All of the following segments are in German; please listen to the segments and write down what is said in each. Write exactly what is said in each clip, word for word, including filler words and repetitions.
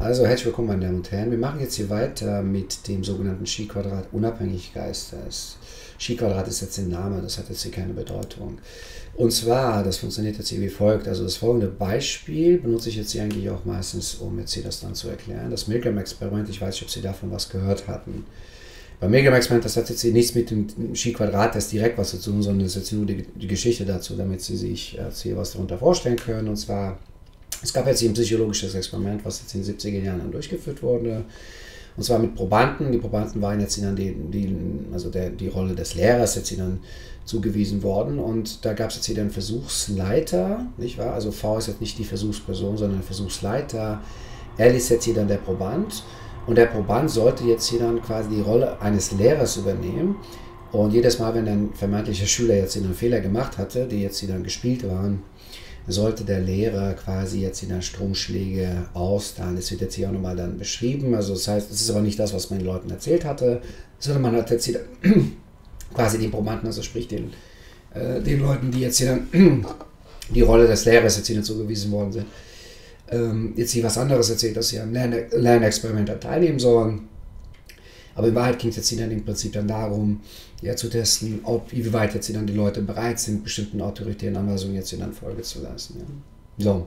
Also herzlich willkommen, meine Damen und Herren. Wir machen jetzt hier weiter mit dem sogenannten Chi-Quadrat unabhängig Geistes. Chi-Quadrat ist jetzt ein Name, das hat jetzt hier keine Bedeutung. Und zwar, das funktioniert jetzt hier wie folgt. Also das folgende Beispiel benutze ich jetzt hier eigentlich auch meistens, um jetzt hier das dann zu erklären. Das Milgram-Experiment, ich weiß nicht, ob Sie davon was gehört hatten. Beim Milgram-Experiment, das hat jetzt hier nichts mit dem Chi-Quadrat, das direkt was zu tun, sondern das ist jetzt nur die, die Geschichte dazu, damit Sie sich jetzt hier was darunter vorstellen können. Und zwar, es gab jetzt hier ein psychologisches Experiment, was jetzt in den siebziger Jahren dann durchgeführt wurde. Und zwar mit Probanden. Die Probanden waren jetzt dann die, die, also der, die Rolle des Lehrers jetzt dann zugewiesen worden. Und da gab es jetzt hier einen Versuchsleiter, nicht wahr? Also V ist jetzt nicht die Versuchsperson, sondern der Versuchsleiter. L ist jetzt hier dann der Proband. Und der Proband sollte jetzt hier dann quasi die Rolle eines Lehrers übernehmen. Und jedes Mal, wenn ein vermeintlicher Schüler jetzt hier einen Fehler gemacht hatte, die jetzt hier dann gespielt waren, sollte der Lehrer quasi jetzt in der Stromschläge austeilen. Das wird jetzt hier auch nochmal dann beschrieben. Also das heißt, es ist aber nicht das, was man den Leuten erzählt hatte, sondern man hat jetzt hier quasi den Probanden, also sprich den, äh, den Leuten, die jetzt hier dann die Rolle des Lehrers jetzt hier nicht zugewiesen worden sind, ähm, jetzt hier was anderes erzählt, dass sie am Lern Lernexperiment teilnehmen sollen. Aber in Wahrheit ging es jetzt hier dann im Prinzip dann darum, ja, zu testen, ob, wie weit jetzt hier dann die Leute bereit sind, bestimmten autoritären Anweisungen jetzt hier dann Folge zu leisten. Ja. So.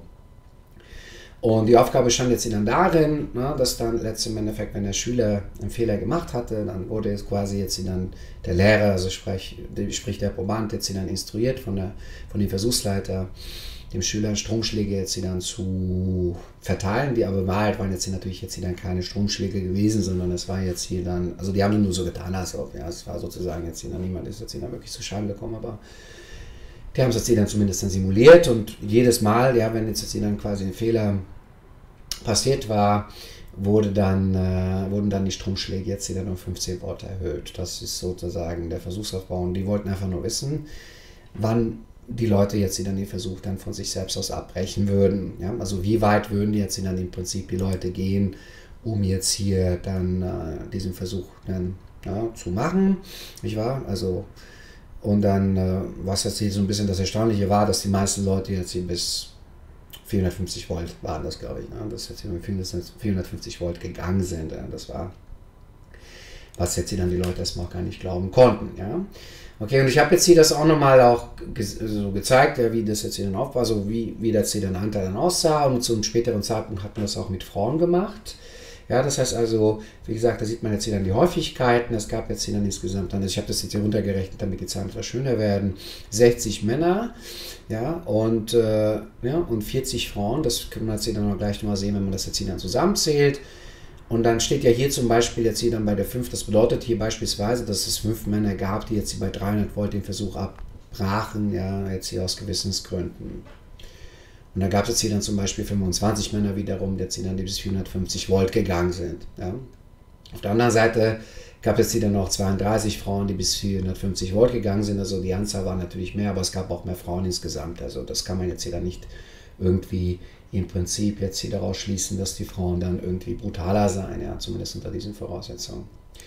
Und die Aufgabe stand jetzt hier dann darin, na, dass dann letztlich im Endeffekt, wenn der Schüler einen Fehler gemacht hatte, dann wurde jetzt quasi jetzt hier dann der Lehrer, also sprich, sprich der Proband, jetzt hier dann instruiert von, der, von dem Versuchsleiter, dem Schüler Stromschläge jetzt hier dann zu verteilen, die aber in Wahrheit waren jetzt hier natürlich jetzt hier dann keine Stromschläge gewesen, sondern es war jetzt hier dann, also die haben nur so getan, als ob, ja, es war sozusagen jetzt hier dann, niemand ist jetzt hier dann wirklich zu Schaden gekommen, aber die haben es jetzt hier dann zumindest dann simuliert und jedes Mal, ja, wenn jetzt, jetzt hier dann quasi ein Fehler passiert war, wurde dann, äh, wurden dann die Stromschläge jetzt hier dann um fünfzehn Volt erhöht. Das ist sozusagen der Versuchsaufbau und die wollten einfach nur wissen, wann die Leute jetzt, die dann den Versuch dann von sich selbst aus abbrechen würden. Ja? Also wie weit würden jetzt dann im Prinzip die Leute gehen, um jetzt hier dann äh, diesen Versuch dann ja, zu machen, nicht wahr? Also und dann, äh, was jetzt hier so ein bisschen das Erstaunliche war, dass die meisten Leute jetzt hier bis vierhundertfünfzig Volt waren, das glaube ich, ne? Dass jetzt hier mit vierhundertfünfzig Volt gegangen sind. Ja? Das war, was jetzt hier dann die Leute erstmal auch gar nicht glauben konnten. Ja? Okay, und ich habe jetzt hier das auch nochmal auch ge so gezeigt, ja, wie das jetzt hier dann aufbau, so wie, wie das hier dann Anteil dann aussah. Und zu einem späteren Zeitpunkt hat man das auch mit Frauen gemacht. Ja, das heißt also, wie gesagt, da sieht man jetzt hier dann die Häufigkeiten. Es gab jetzt hier dann insgesamt, dann, ich habe das jetzt hier runtergerechnet, damit die Zahlen etwas schöner werden, sechzig Männer, ja, und, äh, ja, und vierzig Frauen. Das können wir jetzt hier dann auch gleich nochmal sehen, wenn man das jetzt hier dann zusammenzählt. Und dann steht ja hier zum Beispiel jetzt hier dann bei der fünf, das bedeutet hier beispielsweise, dass es fünf Männer gab, die jetzt hier bei dreihundert Volt den Versuch abbrachen, ja, jetzt hier aus Gewissensgründen. Und dann gab es jetzt hier dann zum Beispiel fünfundzwanzig Männer wiederum, die jetzt hier dann bis vierhundertfünfzig Volt gegangen sind. Ja. Auf der anderen Seite gab es jetzt hier dann noch zweiunddreißig Frauen, die bis vierhundertfünfzig Volt gegangen sind, also die Anzahl war natürlich mehr, aber es gab auch mehr Frauen insgesamt, also das kann man jetzt hier dann nicht irgendwie im Prinzip jetzt hier daraus schließen, dass die Frauen dann irgendwie brutaler seien, ja, zumindest unter diesen Voraussetzungen.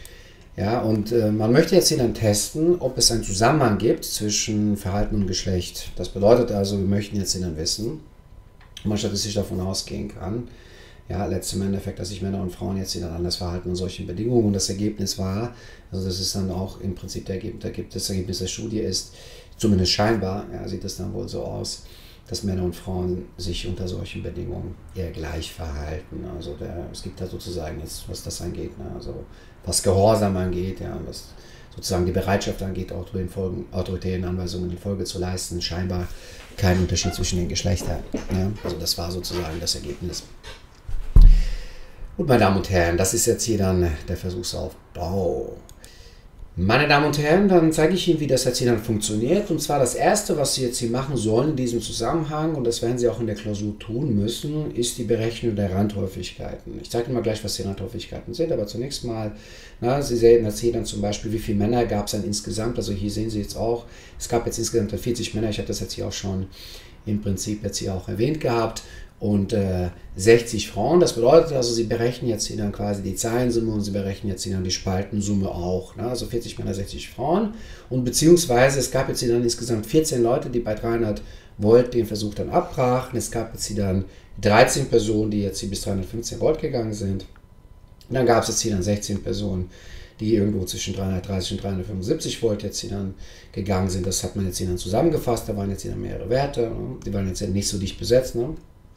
Ja, und äh, man möchte jetzt hier dann testen, ob es einen Zusammenhang gibt zwischen Verhalten und Geschlecht. Das bedeutet also, wir möchten jetzt hier dann wissen, ob man statistisch davon ausgehen kann, ja, letztem Endeffekt, dass sich Männer und Frauen jetzt hier dann anders verhalten in solchen Bedingungen. Und das Ergebnis war, also das ist dann auch im Prinzip der Ergebnis, das Ergebnis der Studie ist, zumindest scheinbar, ja, sieht es dann wohl so aus, dass Männer und Frauen sich unter solchen Bedingungen eher gleich verhalten. Also der, es gibt da sozusagen jetzt, was das angeht, ne, also was Gehorsam angeht, ja, was sozusagen die Bereitschaft angeht, auch den Folgen, autoritären Anweisungen in Folge zu leisten, scheinbar kein Unterschied zwischen den Geschlechtern. Ja. Also das war sozusagen das Ergebnis. Gut, meine Damen und Herren, das ist jetzt hier dann der Versuchsaufbau. Meine Damen und Herren, dann zeige ich Ihnen, wie das jetzt hier dann funktioniert. Und zwar das Erste, was Sie jetzt hier machen sollen in diesem Zusammenhang, und das werden Sie auch in der Klausur tun müssen, ist die Berechnung der Randhäufigkeiten. Ich zeige Ihnen mal gleich, was die Randhäufigkeiten sind, aber zunächst mal, na, Sie sehen jetzt hier dann zum Beispiel, wie viele Männer gab es dann insgesamt. Also hier sehen Sie jetzt auch, es gab jetzt insgesamt vierzig Männer, ich habe das jetzt hier auch schon im Prinzip jetzt hier auch erwähnt gehabt. Und äh, sechzig Frauen, das bedeutet also, Sie berechnen jetzt hier dann quasi die Zahlensumme und Sie berechnen jetzt hier dann die Spaltensumme auch. Ne? Also vierzig Männer, sechzig Frauen. Und beziehungsweise es gab jetzt hier dann insgesamt vierzehn Leute, die bei dreihundert Volt den Versuch dann abbrachen. Es gab jetzt hier dann dreizehn Personen, die jetzt hier bis dreihundertfünfzehn Volt gegangen sind. Und dann gab es jetzt hier dann sechzehn Personen, die irgendwo zwischen dreihundertdreißig und dreihundertfünfundsiebzig Volt jetzt hier dann gegangen sind. Das hat man jetzt hier dann zusammengefasst. Da waren jetzt hier dann mehrere Werte. Ne? Die waren jetzt nicht so dicht besetzt. Ne?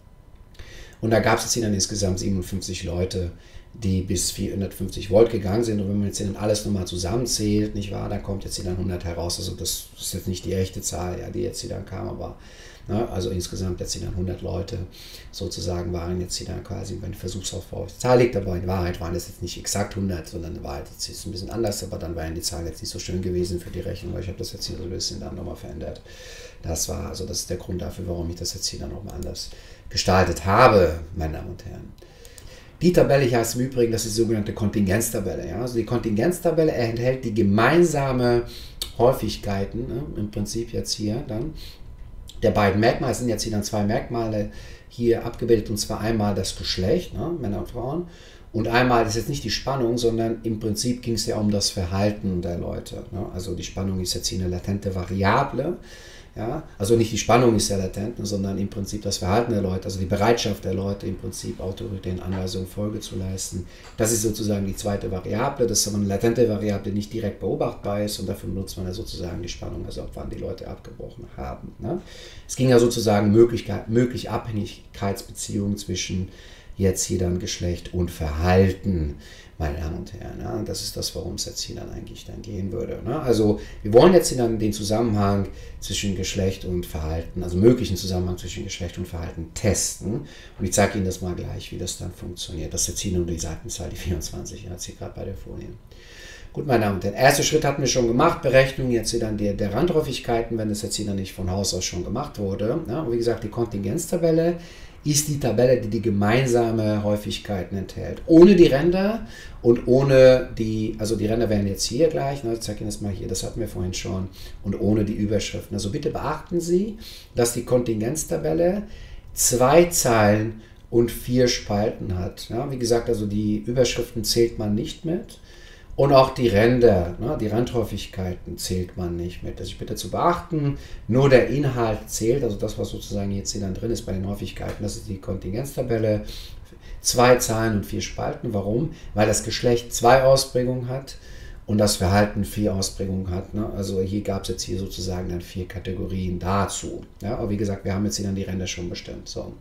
Und da gab es jetzt hier dann insgesamt siebenundfünfzig Leute, die bis vierhundertfünfzig Volt gegangen sind. Und wenn man jetzt hier dann alles nochmal zusammenzählt, nicht wahr, dann kommt jetzt hier dann hundert heraus. Also das ist jetzt nicht die echte Zahl, ja, die jetzt hier dann kam, aber ne, also insgesamt jetzt hier dann hundert Leute sozusagen waren jetzt hier dann quasi beim Versuchsaufbau. Die Zahl liegt aber in Wahrheit, waren es jetzt nicht exakt hundert, sondern in Wahrheit jetzt ist ein bisschen anders, aber dann wären die Zahlen jetzt nicht so schön gewesen für die Rechnung, weil ich habe das jetzt hier so ein bisschen dann nochmal verändert. Das war, also das ist der Grund dafür, warum ich das jetzt hier dann nochmal anders gestaltet habe, meine Damen und Herren. Die Tabelle hier heißt im Übrigen, das ist die sogenannte Kontingenztabelle. Ja? Also die Kontingenztabelle enthält die gemeinsame Häufigkeiten, ne? Im Prinzip jetzt hier dann, der beiden Merkmale. Es sind jetzt hier dann zwei Merkmale hier abgebildet, und zwar einmal das Geschlecht, ne? Männer und Frauen, und einmal, das ist jetzt nicht die Spannung, sondern im Prinzip ging es ja um das Verhalten der Leute. Ne? Also die Spannung ist jetzt hier eine latente Variable. Ja, also nicht die Spannung ist ja latent, sondern im Prinzip das Verhalten der Leute, also die Bereitschaft der Leute, im Prinzip autoritären Anweisungen Folge zu leisten. Das ist sozusagen die zweite Variable, dass aber eine latente Variable nicht direkt beobachtbar ist, und dafür benutzt man ja sozusagen die Spannung, also ab wann die Leute abgebrochen haben. Ne? Es ging ja sozusagen Möglichkeit, möglich Abhängigkeitsbeziehungen zwischen jetzt hier dann Geschlecht und Verhalten, meine Damen und Herren. Ja, das ist das, worum es jetzt hier dann eigentlich dann gehen würde. Ne? Also wir wollen jetzt hier dann den Zusammenhang zwischen Geschlecht und Verhalten, also möglichen Zusammenhang zwischen Geschlecht und Verhalten testen. Und ich zeige Ihnen das mal gleich, wie das dann funktioniert. Das ist jetzt hier nur die Seitenzahl, die vierundzwanzig, jetzt hier gerade bei der Folie. Gut, meine Damen und Herren, der erste Schritt hatten wir schon gemacht, Berechnung jetzt hier dann der, der Randhäufigkeiten, wenn das jetzt hier dann nicht von Haus aus schon gemacht wurde. Ja, und wie gesagt, die Kontingenztabelle ist die Tabelle, die die gemeinsame Häufigkeiten enthält. Ohne die Ränder und ohne die, also die Ränder wären jetzt hier gleich, ne, ich zeige Ihnen das mal hier, das hatten wir vorhin schon, und ohne die Überschriften. Also bitte beachten Sie, dass die Kontingenztabelle zwei Zeilen und vier Spalten hat. Ja, wie gesagt, also die Überschriften zählt man nicht mit. Und auch die Ränder, ne, die Randhäufigkeiten zählt man nicht mit. Also ich bitte zu beachten, nur der Inhalt zählt, also das, was sozusagen jetzt hier dann drin ist bei den Häufigkeiten, das ist die Kontingenztabelle. Zwei Zahlen und vier Spalten. Warum? Weil das Geschlecht zwei Ausprägungen hat und das Verhalten vier Ausprägungen hat. Ne? Also hier gab es jetzt hier sozusagen dann vier Kategorien dazu. Ja? Aber wie gesagt, wir haben jetzt hier dann die Ränder schon bestimmt. So.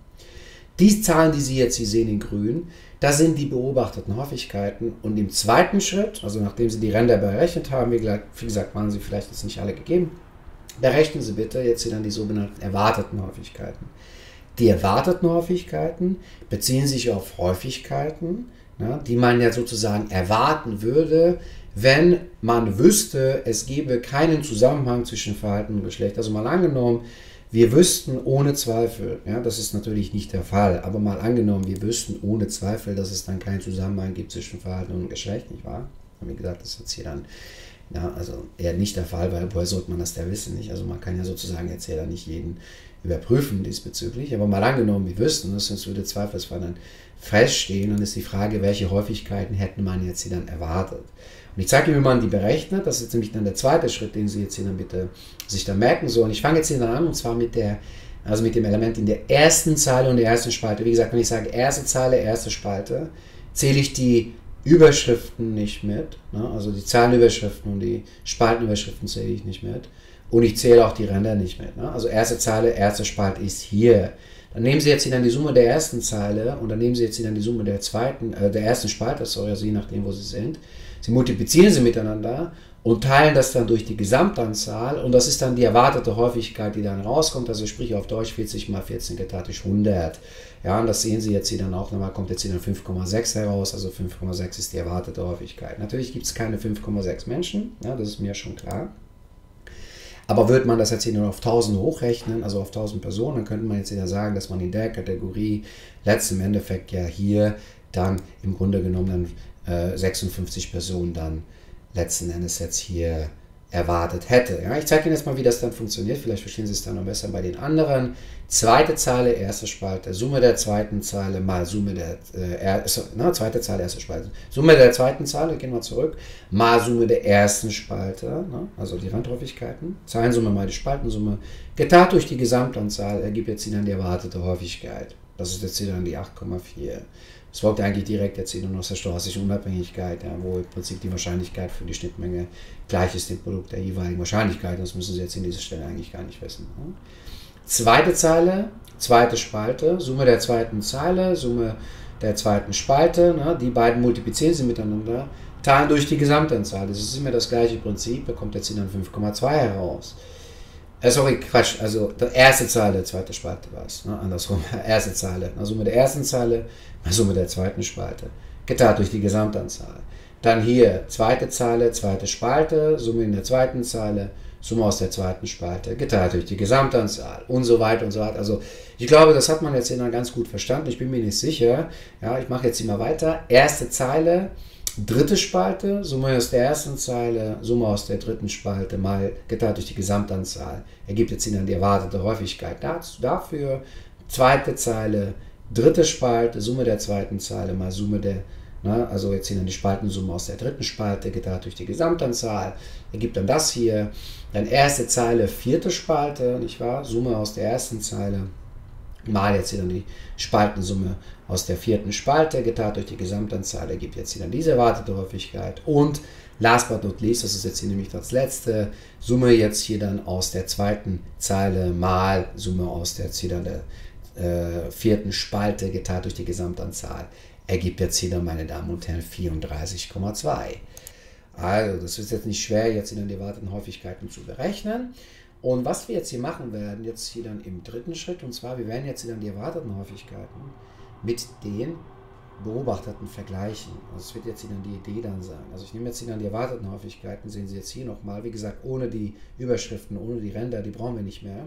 Die Zahlen, die Sie jetzt hier sehen in grün, das sind die beobachteten Häufigkeiten, und im zweiten Schritt, also nachdem Sie die Ränder berechnet haben, wie gesagt, waren Sie vielleicht jetzt nicht alle gegeben, berechnen Sie bitte jetzt hier dann die sogenannten erwarteten Häufigkeiten. Die erwarteten Häufigkeiten beziehen sich auf Häufigkeiten, ja, die man ja sozusagen erwarten würde, wenn man wüsste, es gäbe keinen Zusammenhang zwischen Verhalten und Geschlecht. Also mal angenommen, wir wüssten ohne Zweifel, ja, das ist natürlich nicht der Fall, aber mal angenommen, wir wüssten ohne Zweifel, dass es dann keinen Zusammenhang gibt zwischen Verhalten und Geschlecht, nicht wahr? Wie gesagt, das ist jetzt hier dann, ja, also eher nicht der Fall, weil woher sollte man das da wissen, nicht? Also man kann ja sozusagen jetzt hier dann nicht jeden überprüfen diesbezüglich, aber mal angenommen, wir wüssten das, sonst würde zweifelsfrei dann feststehen, und ist die Frage, welche Häufigkeiten hätten man jetzt hier dann erwartet. Und ich zeige Ihnen, wie man die berechnet. Das ist nämlich dann der zweite Schritt, den Sie jetzt hier dann bitte sich dann merken sollen. Ich fange jetzt hier dann an, und zwar mit der, also mit dem Element in der ersten Zeile und der ersten Spalte. Wie gesagt, wenn ich sage erste Zeile, erste Spalte, zähle ich die Überschriften nicht mit. Ne? Also die Zahlenüberschriften und die Spaltenüberschriften zähle ich nicht mit. Und ich zähle auch die Ränder nicht mit. Ne? Also erste Zeile, erste Spalte ist hier. Dann nehmen Sie jetzt hier dann die Summe der ersten Zeile, und dann nehmen Sie jetzt hier dann die Summe der zweiten, äh, der ersten Spalte, sorry, also je nachdem, wo Sie sind. Sie multiplizieren sie miteinander und teilen das dann durch die Gesamtanzahl, und das ist dann die erwartete Häufigkeit, die dann rauskommt, also sprich auf Deutsch vierzig mal vierzehn geteilt hundert. Ja, und das sehen Sie jetzt hier dann auch nochmal, kommt jetzt hier dann fünf Komma sechs heraus, also fünf Komma sechs ist die erwartete Häufigkeit. Natürlich gibt es keine fünf Komma sechs Menschen, ja, das ist mir schon klar. Aber würde man das jetzt hier nur auf tausend hochrechnen, also auf tausend Personen, dann könnte man jetzt wieder sagen, dass man in der Kategorie letzten Endeffekt ja hier dann im Grunde genommen dann äh, sechsundfünfzig Personen dann letzten Endes jetzt hier erwartet hätte. Ja, ich zeige Ihnen jetzt mal, wie das dann funktioniert. Vielleicht verstehen Sie es dann noch besser bei den anderen. Zweite Zeile, erste Spalte, Summe der zweiten Zeile mal Summe der äh, er, na, zweite Zeile, erste Spalte. Summe der zweiten Zeile, gehen wir zurück, mal Summe der ersten Spalte, ne, also die Randhäufigkeiten. Zeilensumme mal die Spaltensumme. Geteilt durch die Gesamtanzahl ergibt jetzt Ihnen die erwartete Häufigkeit. Das ist jetzt hier dann die acht Komma vier. Das folgt eigentlich direkt jetzt hier nur aus der stochastischen Unabhängigkeit, ja, wo im Prinzip die Wahrscheinlichkeit für die Schnittmenge gleich ist dem Produkt der jeweiligen Wahrscheinlichkeit. Das müssen Sie jetzt in dieser Stelle eigentlich gar nicht wissen. Ja. Zweite Zeile, zweite Spalte, Summe der zweiten Zeile, Summe der zweiten Spalte. Ne, die beiden multiplizieren Sie miteinander, teilen durch die Gesamtanzahl. Das ist immer das gleiche Prinzip, da kommt jetzt hier dann fünf Komma zwei heraus. Äh, sorry, Quatsch, also die erste Zeile, zweite Spalte war es, ne, andersrum, erste Zeile, na, Summe der ersten Zeile, Summe der zweiten Spalte, geteilt durch die Gesamtanzahl. Dann hier zweite Zeile, zweite Spalte, Summe in der zweiten Zeile, Summe aus der zweiten Spalte, geteilt durch die Gesamtanzahl und so weiter und so weiter. Also ich glaube, das hat man jetzt hier dann ganz gut verstanden. Ich bin mir nicht sicher. Ja, ich mache jetzt hier mal weiter. Erste Zeile, dritte Spalte, Summe aus der ersten Zeile, Summe aus der dritten Spalte mal geteilt durch die Gesamtanzahl. Ergibt jetzt hier dann die erwartete Häufigkeit. Dafür zweite Zeile, dritte Spalte, Summe der zweiten Zeile mal Summe der, na, also jetzt hier dann die Spaltensumme aus der dritten Spalte geteilt durch die Gesamtanzahl, ergibt dann das hier. Dann erste Zeile, vierte Spalte, nicht wahr? Summe aus der ersten Zeile mal jetzt hier dann die Spaltensumme aus der vierten Spalte geteilt durch die Gesamtanzahl, ergibt jetzt hier dann diese erwartete Häufigkeit. Und last but not least, das ist jetzt hier nämlich das letzte, Summe jetzt hier dann aus der zweiten Zeile mal Summe aus der, jetzt hier dann der äh, vierten Spalte geteilt durch die Gesamtanzahl, ergibt jetzt hier dann, meine Damen und Herren, vierunddreißig Komma zwei. Also, das ist jetzt nicht schwer, jetzt in den erwarteten Häufigkeiten zu berechnen. Und was wir jetzt hier machen werden, jetzt hier dann im dritten Schritt, und zwar, wir werden jetzt hier dann die erwarteten Häufigkeiten mit den beobachteten vergleichen. Also, es wird jetzt hier dann die Idee dann sein. Also, ich nehme jetzt hier dann die erwarteten Häufigkeiten, sehen Sie jetzt hier nochmal, wie gesagt, ohne die Überschriften, ohne die Ränder, die brauchen wir nicht mehr.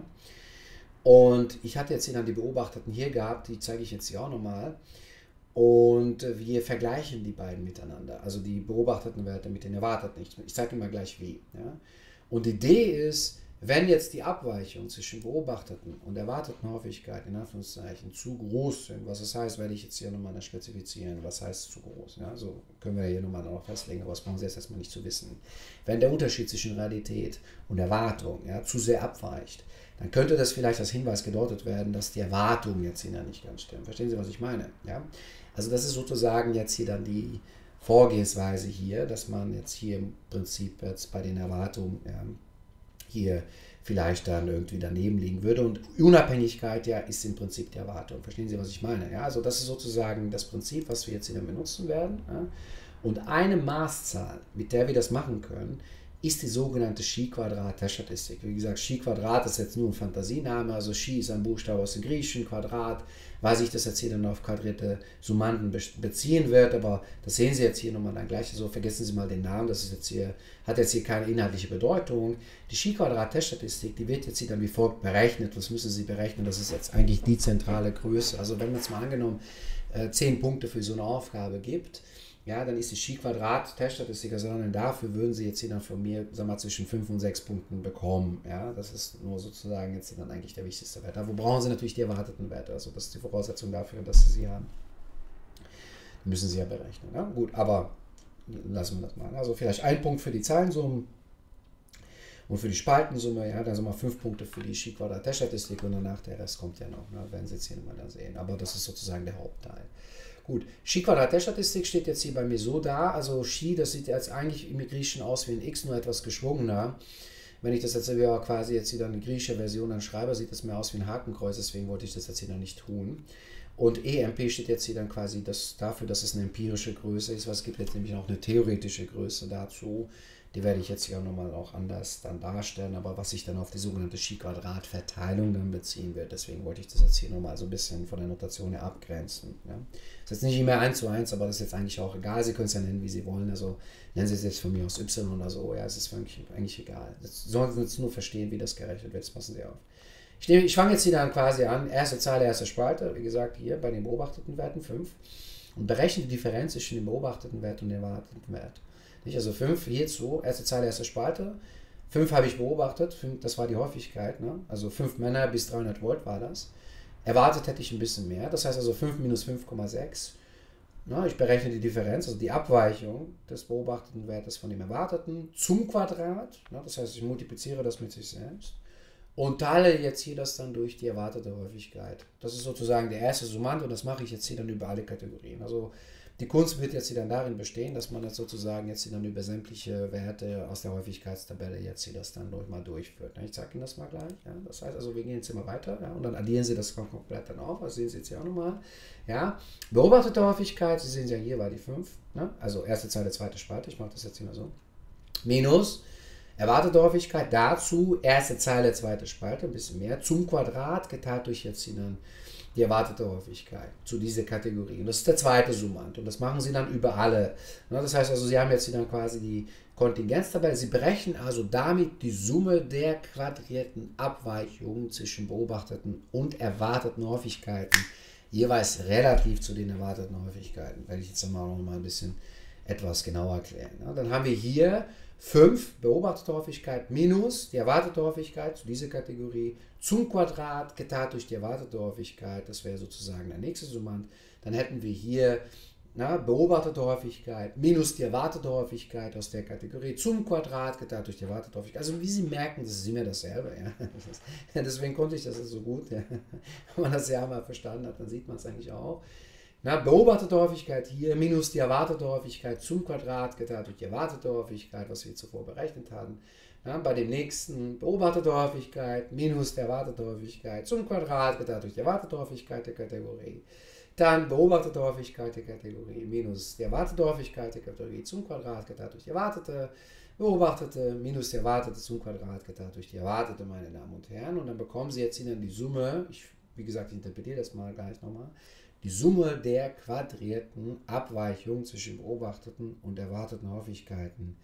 Und ich hatte jetzt hier dann die beobachteten hier gehabt, die zeige ich jetzt hier auch nochmal. Und wir vergleichen die beiden miteinander, also die beobachteten Werte mit den erwarteten. Ich zeige Ihnen mal gleich wie. Ja. Und die Idee ist, wenn jetzt die Abweichung zwischen beobachteten und erwarteten Häufigkeit in Anführungszeichen zu groß sind, was das heißt, werde ich jetzt hier nochmal spezifizieren, was heißt zu groß. Ja. So können wir hier nochmal noch festlegen, aber das brauchen Sie jetzt erstmal nicht zu wissen. Wenn der Unterschied zwischen Realität und Erwartung, ja, zu sehr abweicht, dann könnte das vielleicht als Hinweis gedeutet werden, dass die Erwartungen jetzt hier nicht ganz stimmen. Verstehen Sie, was ich meine? Ja? Also das ist sozusagen jetzt hier dann die Vorgehensweise hier, dass man jetzt hier im Prinzip jetzt bei den Erwartungen ähm, hier vielleicht dann irgendwie daneben liegen würde. Und Unabhängigkeit ja ist im Prinzip die Erwartung. Verstehen Sie, was ich meine? Ja? Also das ist sozusagen das Prinzip, was wir jetzt hier dann benutzen werden. Ja? Und eine Maßzahl, mit der wir das machen können, ist die sogenannte Chi-Quadrat der Statistik. Wie gesagt, Chi-Quadrat ist jetzt nur ein Fantasiename, also Chi ist ein Buchstabe aus dem Griechischen, Quadrat, weil sich das jetzt hier dann auf quadrierte Summanden beziehen wird, aber das sehen Sie jetzt hier nochmal dann gleich, so vergessen Sie mal den Namen, das ist jetzt hier, hat jetzt hier keine inhaltliche Bedeutung. Die Chi-Quadrat der Statistik, die wird jetzt hier dann wie folgt berechnet. Was müssen Sie berechnen? Das ist jetzt eigentlich die zentrale Größe. Also wenn man jetzt mal angenommen zehn Punkte für so eine Aufgabe gibt, ja, dann ist die Chi-Quadrat der Statistik, sondern dafür würden Sie jetzt hier dann von mir, sagen wir mal, zwischen fünf und sechs Punkten bekommen. Ja, das ist nur sozusagen jetzt dann eigentlich der wichtigste Wert. Aber wo brauchen Sie natürlich die erwarteten Werte? Also das ist die Voraussetzung dafür, dass Sie sie haben. Die müssen Sie ja berechnen. Ja? Gut, aber lassen wir das mal. Also vielleicht ein Punkt für die Zahlensummen und für die Spaltensumme, ja, dann sind wir fünf Punkte für die Chi-Quadrat der Statistik und danach der Rest kommt ja noch. Ne? Werden Sie jetzt hier nochmal da sehen. Aber das ist sozusagen der Hauptteil. Gut, Chi-Quadrat der Statistik steht jetzt hier bei mir so da, also Chi, das sieht jetzt eigentlich im Griechischen aus wie ein X, nur etwas geschwungener. Wenn ich das jetzt wieder quasi jetzt wieder eine griechische Version dann schreibe, sieht das mehr aus wie ein Hakenkreuz, deswegen wollte ich das jetzt hier noch nicht tun. Und E M P steht jetzt hier dann quasi das, dafür, dass es eine empirische Größe ist, weil es gibt jetzt nämlich auch eine theoretische Größe dazu. Die werde ich jetzt hier auch nochmal auch anders dann darstellen, aber was sich dann auf die sogenannte Chi-Quadrat-Verteilung dann beziehen wird. Deswegen wollte ich das jetzt hier nochmal so ein bisschen von der Notation her abgrenzen. Ja. Das ist jetzt nicht mehr eins zu eins, aber das ist jetzt eigentlich auch egal. Sie können es ja nennen, wie Sie wollen. Also nennen Sie es jetzt von mir aus Y oder so. Ja, es ist eigentlich, eigentlich egal. Sie sollen jetzt nur verstehen, wie das gerechnet wird. Jetzt passen Sie auf. Ich, nehme, ich fange jetzt hier dann quasi an. Erste Zahl, erste Spalte. Wie gesagt, hier bei den beobachteten Werten fünf. Und berechne die Differenz zwischen dem beobachteten Wert und dem erwarteten Wert. Also fünf hierzu, erste Zeile, erste Spalte, fünf habe ich beobachtet, fünf, das war die Häufigkeit, ne? Also fünf Männer bis dreihundert Volt war das. Erwartet hätte ich ein bisschen mehr, das heißt also fünf minus fünf Komma sechs. Na, ich berechne die Differenz, also die Abweichung des beobachteten Wertes von dem erwarteten zum Quadrat. Na, das heißt, ich multipliziere das mit sich selbst und teile jetzt hier das dann durch die erwartete Häufigkeit. Das ist sozusagen der erste Summand und das mache ich jetzt hier dann über alle Kategorien. Also die Kunst wird jetzt hier dann darin bestehen, dass man das sozusagen jetzt hier dann über sämtliche Werte aus der Häufigkeitstabelle jetzt hier das dann mal durchführt. Ich zeige Ihnen das mal gleich. Ja. Das heißt also, wir gehen jetzt immer weiter, ja, und dann addieren Sie das komplett dann auf. Das sehen Sie jetzt hier auch nochmal. Ja. Beobachtete Häufigkeit, Sie sehen ja hier war die fünf. Ne? Also erste Zeile, zweite Spalte. Ich mache das jetzt hier mal so. Minus erwartete Häufigkeit, dazu erste Zeile, zweite Spalte, ein bisschen mehr, zum Quadrat geteilt durch jetzt hier dann die erwartete Häufigkeit zu dieser Kategorie. Und das ist der zweite Summand. Und das machen Sie dann über alle. Das heißt also, Sie haben jetzt hier dann quasi die Kontingenztabelle. Sie berechnen also damit die Summe der quadrierten Abweichungen zwischen beobachteten und erwarteten Häufigkeiten, jeweils relativ zu den erwarteten Häufigkeiten. Werde ich jetzt einmal noch mal ein bisschen etwas genauer erklären. Dann haben wir hier fünf beobachtete Häufigkeit minus die erwartete Häufigkeit zu dieser Kategorie zum Quadrat geteilt durch die erwartete Häufigkeit. Das wäre sozusagen der nächste Summand. Dann hätten wir hier na, beobachtete Häufigkeit minus die erwartete Häufigkeit aus der Kategorie zum Quadrat geteilt durch die erwartete Häufigkeit. Also wie Sie merken, das ist immer dasselbe. Ja. Deswegen konnte ich das so gut. Ja. Wenn man das ja mal verstanden hat, dann sieht man es eigentlich auch. Na, beobachtete Häufigkeit hier minus die erwartete Häufigkeit zum Quadrat geteilt durch die erwartete Häufigkeit, was wir zuvor berechnet hatten. Ja, bei dem nächsten beobachtete Häufigkeit minus die erwartete Häufigkeit zum Quadrat geteilt durch die erwartete Häufigkeit der Kategorie. Dann beobachtete Häufigkeit der Kategorie minus die erwartete Häufigkeit der Kategorie zum Quadrat geteilt durch die erwartete. Beobachtete minus die erwartete zum Quadrat geteilt durch die erwartete, meine Damen und Herren. Und dann bekommen Sie jetzt hier die Summe, ich, wie gesagt, ich interpretiere das mal gleich nochmal, die Summe der quadrierten Abweichungen zwischen beobachteten und erwarteten Häufigkeiten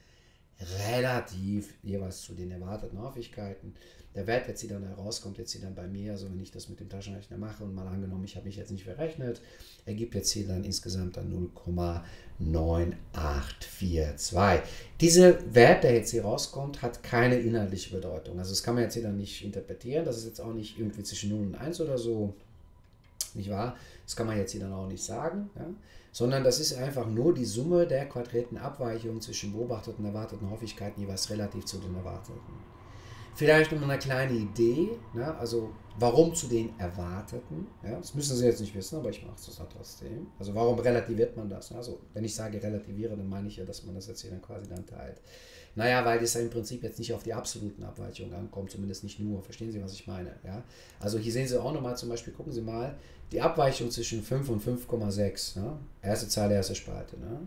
relativ jeweils zu den erwarteten Häufigkeiten. Der Wert jetzt hier dann herauskommt, jetzt hier dann bei mir, also wenn ich das mit dem Taschenrechner mache und mal angenommen, ich habe mich jetzt nicht verrechnet, ergibt jetzt hier dann insgesamt dann null Komma neun acht vier zwei. Dieser Wert, der jetzt hier rauskommt, hat keine inhaltliche Bedeutung. Also das kann man jetzt hier dann nicht interpretieren, das ist jetzt auch nicht irgendwie zwischen null und eins oder so, nicht wahr? Das kann man jetzt hier dann auch nicht sagen, ja? Sondern das ist einfach nur die Summe der quadrierten Abweichungen zwischen beobachteten und erwarteten Häufigkeiten jeweils relativ zu den erwarteten. Vielleicht noch eine kleine Idee, ne? Also warum zu den erwarteten, ja? Das müssen Sie jetzt nicht wissen, aber ich mache es dann trotzdem. Also warum relativiert man das? Also wenn ich sage relativiere, dann meine ich ja, dass man das jetzt hier dann quasi dann teilt. Naja, weil das ja im Prinzip jetzt nicht auf die absoluten Abweichungen ankommt, zumindest nicht nur. Verstehen Sie, was ich meine? Ja? Also hier sehen Sie auch nochmal zum Beispiel, gucken Sie mal, die Abweichung zwischen fünf und fünf Komma sechs, ne? Erste Zeile, erste Spalte, ne?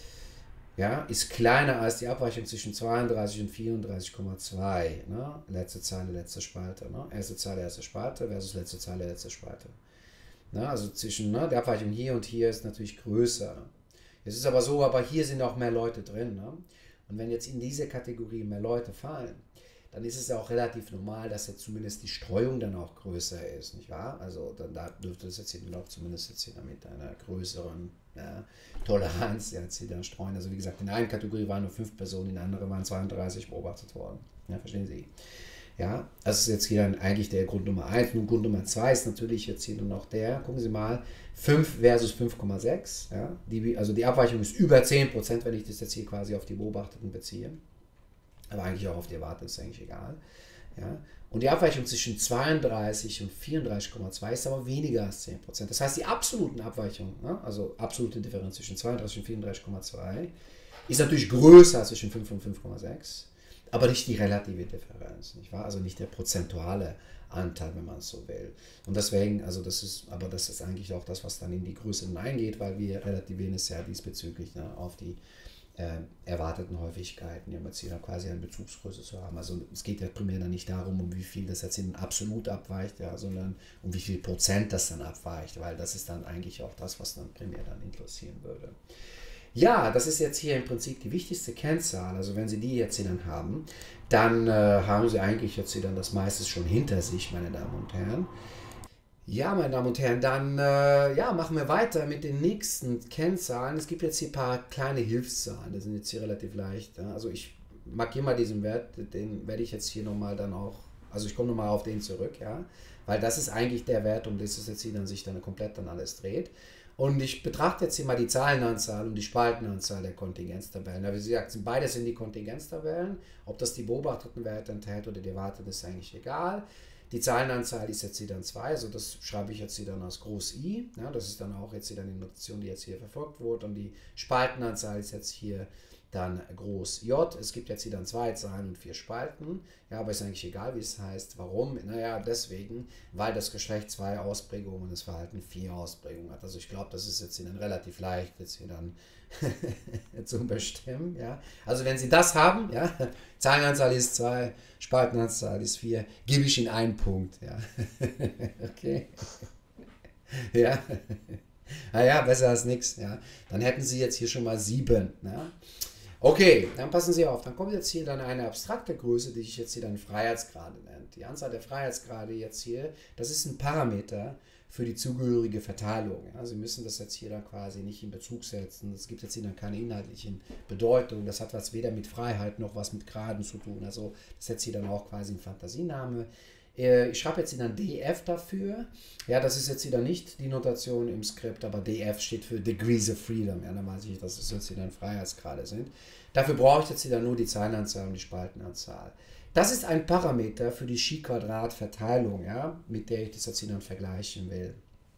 Ja, ist kleiner als die Abweichung zwischen zweiunddreißig und vierunddreißig Komma zwei. Ne? Letzte Zeile, letzte Spalte. Ne? Erste Zeile, erste Spalte versus letzte Zeile, letzte Spalte. Ne? Also zwischen ne, der Abweichung hier und hier ist natürlich größer. Es ist aber so, aber hier sind auch mehr Leute drin. Ne? Und wenn jetzt in diese Kategorie mehr Leute fallen, dann ist es ja auch relativ normal, dass jetzt zumindest die Streuung dann auch größer ist, nicht wahr? Also dann da dürfte es jetzt hier auch zumindest jetzt hier mit einer größeren ja, Toleranz jetzt hier dann streuen. Also wie gesagt, in der einen Kategorie waren nur fünf Personen, in der anderen waren zweiunddreißig beobachtet worden. Ja, verstehen Sie? Ja, das ist jetzt hier dann eigentlich der Grund Nummer eins. Nun Grund Nummer zwei ist natürlich jetzt hier nur noch der, gucken Sie mal, fünf versus fünf Komma sechs. Ja, die, also die Abweichung ist über zehn Prozent, wenn ich das jetzt hier quasi auf die Beobachteten beziehe. Aber eigentlich auch auf die Erwartung ist eigentlich egal. Ja. Und die Abweichung zwischen zweiunddreißig und vierunddreißig Komma zwei ist aber weniger als zehn Prozent. Das heißt, die absoluten Abweichungen, ne, also absolute Differenz zwischen zweiunddreißig und vierunddreißig Komma zwei, ist natürlich größer als zwischen fünf und fünf Komma sechs, aber nicht die relative Differenz, nicht wahr? Also nicht der prozentuale Anteil, wenn man es so will. Und deswegen, also das ist, aber das ist eigentlich auch das, was dann in die Größe hineingeht, weil wir relativieren es ja diesbezüglich ne, auf die Äh, erwarteten Häufigkeiten, um jetzt hier quasi eine Bezugsgröße zu haben. Also es geht ja primär dann nicht darum, um wie viel das jetzt absolut abweicht, ja, sondern um wie viel Prozent das dann abweicht, weil das ist dann eigentlich auch das, was dann primär dann interessieren würde. Ja, das ist jetzt hier im Prinzip die wichtigste Kennzahl. Also wenn Sie die jetzt hier dann haben, dann äh, haben Sie eigentlich jetzt hier dann das meiste schon hinter sich, meine Damen und Herren. Ja, meine Damen und Herren, dann äh, ja, machen wir weiter mit den nächsten Kennzahlen. Es gibt jetzt hier ein paar kleine Hilfszahlen, die sind jetzt hier relativ leicht. Ja? Also ich markiere mal diesen Wert, den werde ich jetzt hier nochmal dann auch, also ich komme nochmal auf den zurück, ja, weil das ist eigentlich der Wert, um das es jetzt hier dann sich dann komplett dann alles dreht. Und ich betrachte jetzt hier mal die Zahlenanzahl und die Spaltenanzahl der Kontingenztabellen. Ja, wie gesagt, beides sind die Kontingenztabellen. Ob das die beobachteten Werte enthält oder die erwarteten, ist eigentlich egal. Die Zahlenanzahl ist jetzt hier dann zwei, also das schreibe ich jetzt hier dann als Groß I. Ja, das ist dann auch jetzt hier dann die Notation, die jetzt hier verfolgt wurde. Und die Spaltenanzahl ist jetzt hier dann Groß J. Es gibt jetzt hier dann zwei Zahlen und vier Spalten. Ja, aber ist eigentlich egal, wie es heißt. Warum? Naja, deswegen, weil das Geschlecht zwei Ausprägungen und das Verhalten vier Ausprägungen hat. Also ich glaube, das ist jetzt hier dann relativ leicht, jetzt hier dann zu bestimmen. Ja. Also wenn Sie das haben, ja, Zahlenanzahl ist zwei, Spaltenanzahl ist vier, gebe ich Ihnen einen Punkt. Ja. Okay. Ja. Naja, besser als nichts. Ja. Dann hätten Sie jetzt hier schon mal sieben. Ja. Okay, dann passen Sie auf. Dann kommt jetzt hier dann eine abstrakte Größe, die ich jetzt hier dann Freiheitsgrade nenne. Die Anzahl der Freiheitsgrade jetzt hier, das ist ein Parameter für die zugehörige Verteilung. Ja. Sie müssen das jetzt hier dann quasi nicht in Bezug setzen. Es gibt jetzt hier dann keine inhaltlichen Bedeutungen. Das hat was weder mit Freiheit noch was mit Graden zu tun. Also das ist jetzt hier dann auch quasi ein Fantasiename. Ich schreibe jetzt hier dann D F dafür. Ja, das ist jetzt wieder nicht die Notation im Skript, aber D F steht für Degrees of Freedom. Ja, dann weiß ich, dass es jetzt wieder ein Freiheitsgrade sind. Dafür brauche ich jetzt wieder nur die Zahlenanzahl und die Spaltenanzahl. Das ist ein Parameter für die Chi-Quadrat-Verteilung, ja, mit der ich das jetzt hier dann vergleichen will.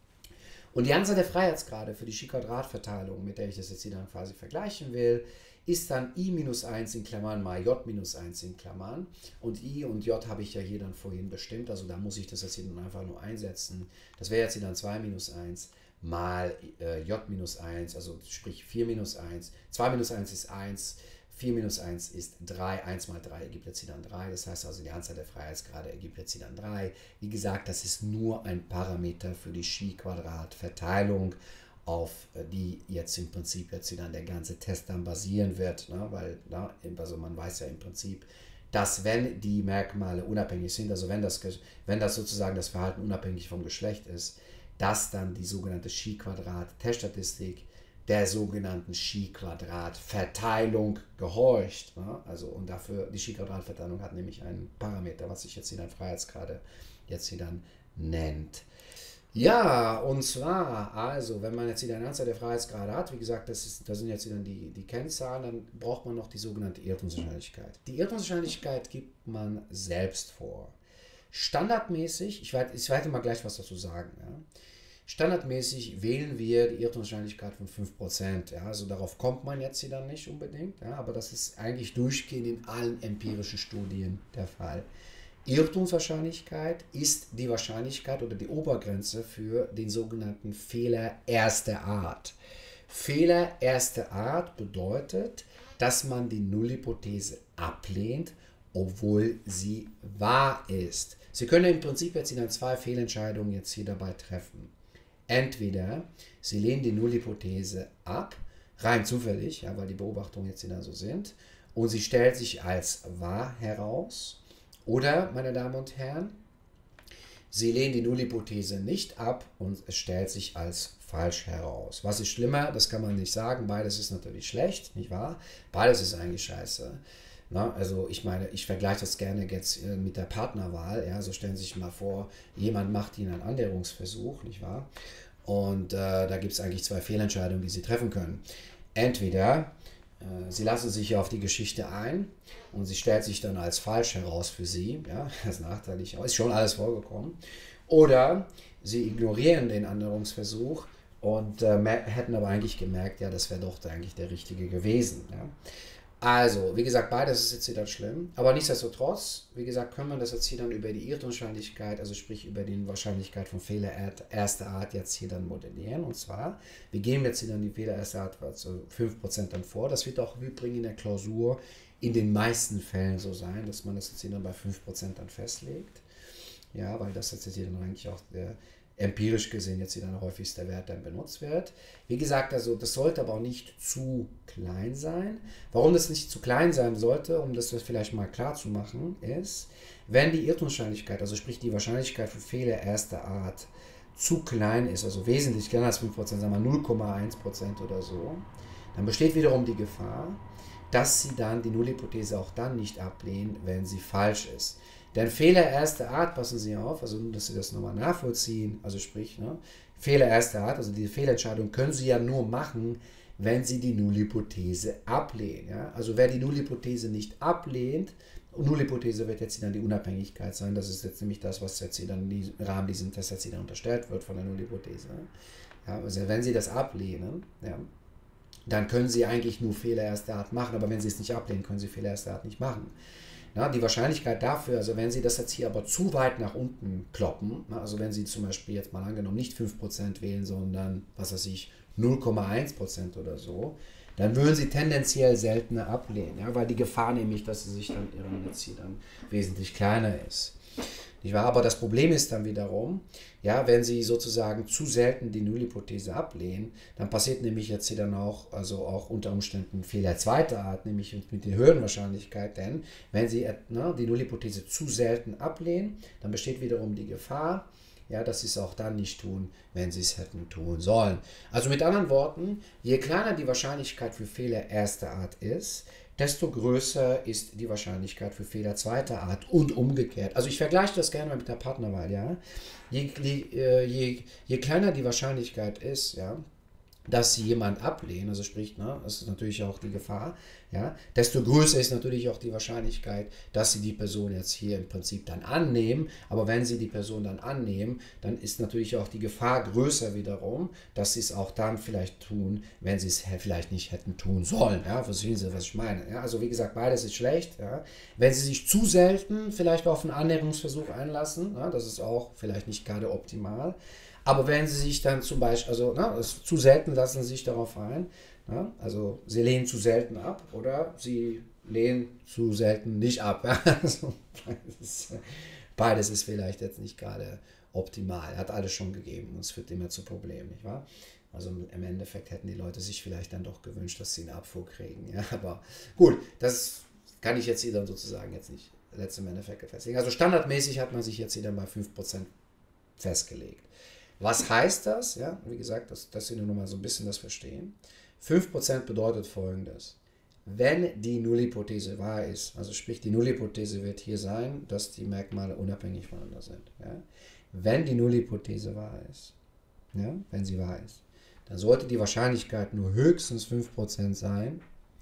Und die Anzahl der Freiheitsgrade für die Chi-Quadrat-Verteilung, mit der ich das jetzt hier dann quasi vergleichen will, ist dann i minus eins in Klammern mal j minus eins in Klammern. Und i und j habe ich ja hier dann vorhin bestimmt, also da muss ich das jetzt hier dann einfach nur einsetzen. Das wäre jetzt hier dann zwei minus eins mal äh, j minus eins, also sprich vier minus eins. zwei minus eins ist eins, vier minus eins ist drei, eins mal drei ergibt jetzt hier dann drei. Das heißt also, die Anzahl der Freiheitsgrade ergibt jetzt hier dann drei. Wie gesagt, das ist nur ein Parameter für die Chi-Quadrat-Verteilung, auf die jetzt im Prinzip jetzt wieder der ganze Test dann basieren wird, ne? Weil na, also man weiß ja im Prinzip, dass wenn die Merkmale unabhängig sind, also wenn das, wenn das sozusagen das Verhalten unabhängig vom Geschlecht ist, dass dann die sogenannte Chi-Quadrat-Teststatistik der sogenannten Chi-Quadrat-Verteilung gehorcht. Ne? Also und dafür, die Chi-Quadrat-Verteilung hat nämlich einen Parameter, was sich jetzt hier dann Freiheitsgrade jetzt hier dann nennt. Ja, und zwar, also, wenn man jetzt wieder eine Anzahl der Freiheitsgrade hat, wie gesagt, das, ist, das sind jetzt wieder die, die Kennzahlen, dann braucht man noch die sogenannte Irrtumswahrscheinlichkeit. Die Irrtumswahrscheinlichkeit gibt man selbst vor. Standardmäßig, ich werde, ich werde mal gleich was dazu sagen, ja. Standardmäßig wählen wir die Irrtumswahrscheinlichkeit von fünf Prozent. Ja, also darauf kommt man jetzt hier dann nicht unbedingt, ja, aber das ist eigentlich durchgehend in allen empirischen Studien der Fall. Irrtumswahrscheinlichkeit ist die Wahrscheinlichkeit oder die Obergrenze für den sogenannten Fehler erster Art. Fehler erster Art bedeutet, dass man die Nullhypothese ablehnt, obwohl sie wahr ist. Sie können im Prinzip jetzt in zwei Fehlentscheidungen jetzt hier dabei treffen. Entweder Sie lehnen die Nullhypothese ab, rein zufällig, ja, weil die Beobachtungen jetzt hier so sind, und sie stellt sich als wahr heraus. Oder, meine Damen und Herren, Sie lehnen die Nullhypothese nicht ab und es stellt sich als falsch heraus. Was ist schlimmer? Das kann man nicht sagen. Beides ist natürlich schlecht, nicht wahr? Beides ist eigentlich scheiße. Na, also ich meine, ich vergleiche das gerne jetzt mit der Partnerwahl. Ja, so stellen Sie sich mal vor, jemand macht Ihnen einen Annäherungsversuch, nicht wahr? Und äh, da gibt es eigentlich zwei Fehlentscheidungen, die Sie treffen können. Entweder Sie lassen sich auf die Geschichte ein und sie stellt sich dann als falsch heraus für Sie, ja, das ist nachteilig, ist schon alles vorgekommen. Oder Sie ignorieren den Annäherungsversuch und äh, hätten aber eigentlich gemerkt, ja, das wäre doch eigentlich der richtige gewesen. Ja. Also, wie gesagt, beides ist jetzt wieder schlimm, aber nichtsdestotrotz, wie gesagt, können wir das jetzt hier dann über die Irrtumswahrscheinlichkeit, also sprich über die Wahrscheinlichkeit von Fehler erster Art jetzt hier dann modellieren. Und zwar, wir geben jetzt hier dann die Fehler erster Art, also fünf Prozent dann vor. Das wird auch im Übrigen in der Klausur in den meisten Fällen so sein, dass man das jetzt hier dann bei fünf Prozent dann festlegt. Ja, weil das jetzt hier dann eigentlich auch der empirisch gesehen jetzt wieder der häufigste Wert dann benutzt wird. Wie gesagt, also das sollte aber auch nicht zu klein sein. Warum das nicht zu klein sein sollte, um das vielleicht mal klar zu machen, ist, wenn die Irrtumswahrscheinlichkeit, also sprich die Wahrscheinlichkeit für Fehler erster Art, zu klein ist, also wesentlich kleiner als fünf Prozent, sagen wir null Komma eins Prozent oder so, dann besteht wiederum die Gefahr, dass Sie dann die Nullhypothese auch dann nicht ablehnen, wenn sie falsch ist. Denn Fehler erster Art, passen Sie auf, also nur, dass Sie das nochmal nachvollziehen, also sprich, ne, Fehler erster Art, also diese Fehlentscheidung können Sie ja nur machen, wenn Sie die Nullhypothese ablehnen. Ja? Also wer die Nullhypothese nicht ablehnt, Nullhypothese wird jetzt dann die Unabhängigkeit sein, das ist jetzt nämlich das, was jetzt hier dann im Rahmen dieses Tests jetzt hier dann unterstellt wird von der Nullhypothese. Ja? Also wenn Sie das ablehnen, ja, dann können Sie eigentlich nur Fehler erster Art machen, aber wenn Sie es nicht ablehnen, können Sie Fehler erster Art nicht machen. Na, die Wahrscheinlichkeit dafür, also wenn Sie das jetzt hier aber zu weit nach unten kloppen, na, also wenn Sie zum Beispiel jetzt mal angenommen nicht fünf Prozent wählen, sondern, was weiß ich, null Komma eins Prozent oder so, dann würden Sie tendenziell seltener ablehnen, ja, weil die Gefahr nämlich, dass Sie sich dann irren, jetzt hier dann wesentlich kleiner ist. Nicht wahr? Aber das Problem ist dann wiederum, ja, wenn Sie sozusagen zu selten die Nullhypothese ablehnen, dann passiert nämlich jetzt hier dann auch, also auch unter Umständen Fehler zweiter Art, nämlich mit der höheren Wahrscheinlichkeit, denn wenn Sie ne, die Nullhypothese zu selten ablehnen, dann besteht wiederum die Gefahr, ja, dass Sie es auch dann nicht tun, wenn Sie es hätten tun sollen. Also mit anderen Worten, je kleiner die Wahrscheinlichkeit für Fehler erster Art ist, desto größer ist die Wahrscheinlichkeit für Fehler zweiter Art und umgekehrt. Also ich vergleiche das gerne mit der Partnerwahl, ja. Je, je, je, je kleiner die Wahrscheinlichkeit ist, ja, dass sie jemand ablehnen, also sprich, ne, das ist natürlich auch die Gefahr, ja, desto größer ist natürlich auch die Wahrscheinlichkeit, dass sie die Person jetzt hier im Prinzip dann annehmen, aber wenn sie die Person dann annehmen, dann ist natürlich auch die Gefahr größer wiederum, dass sie es auch dann vielleicht tun, wenn sie es vielleicht nicht hätten tun sollen, ja, verstehen Sie, was ich meine, ja, also wie gesagt, beides ist schlecht, ja, wenn sie sich zu selten vielleicht auf einen Annäherungsversuch einlassen, ja, das ist auch vielleicht nicht gerade optimal. Aber wenn Sie sich dann zum Beispiel, also na, es, zu selten lassen Sie sich darauf ein, na, also Sie lehnen zu selten ab oder Sie lehnen zu selten nicht ab. Ja? Also beides, beides ist vielleicht jetzt nicht gerade optimal. Hat alles schon gegeben und es führt immer zu Problemen, nicht wahr? Also im Endeffekt hätten die Leute sich vielleicht dann doch gewünscht, dass sie eine Abfuhr kriegen. Ja? Aber gut, das kann ich jetzt hier dann sozusagen jetzt nicht letztem Endeffekt festlegen. Also standardmäßig hat man sich jetzt hier dann bei fünf Prozent festgelegt. Was heißt das? Ja, wie gesagt, dass, dass Sie nur noch mal so ein bisschen das verstehen. fünf Prozent bedeutet Folgendes. Wenn die Nullhypothese wahr ist, also sprich die Nullhypothese wird hier sein, dass die Merkmale unabhängig voneinander sind. Ja? Wenn die Nullhypothese wahr ist, ja, wenn sie wahr ist, dann sollte die Wahrscheinlichkeit nur höchstens fünf Prozent sein,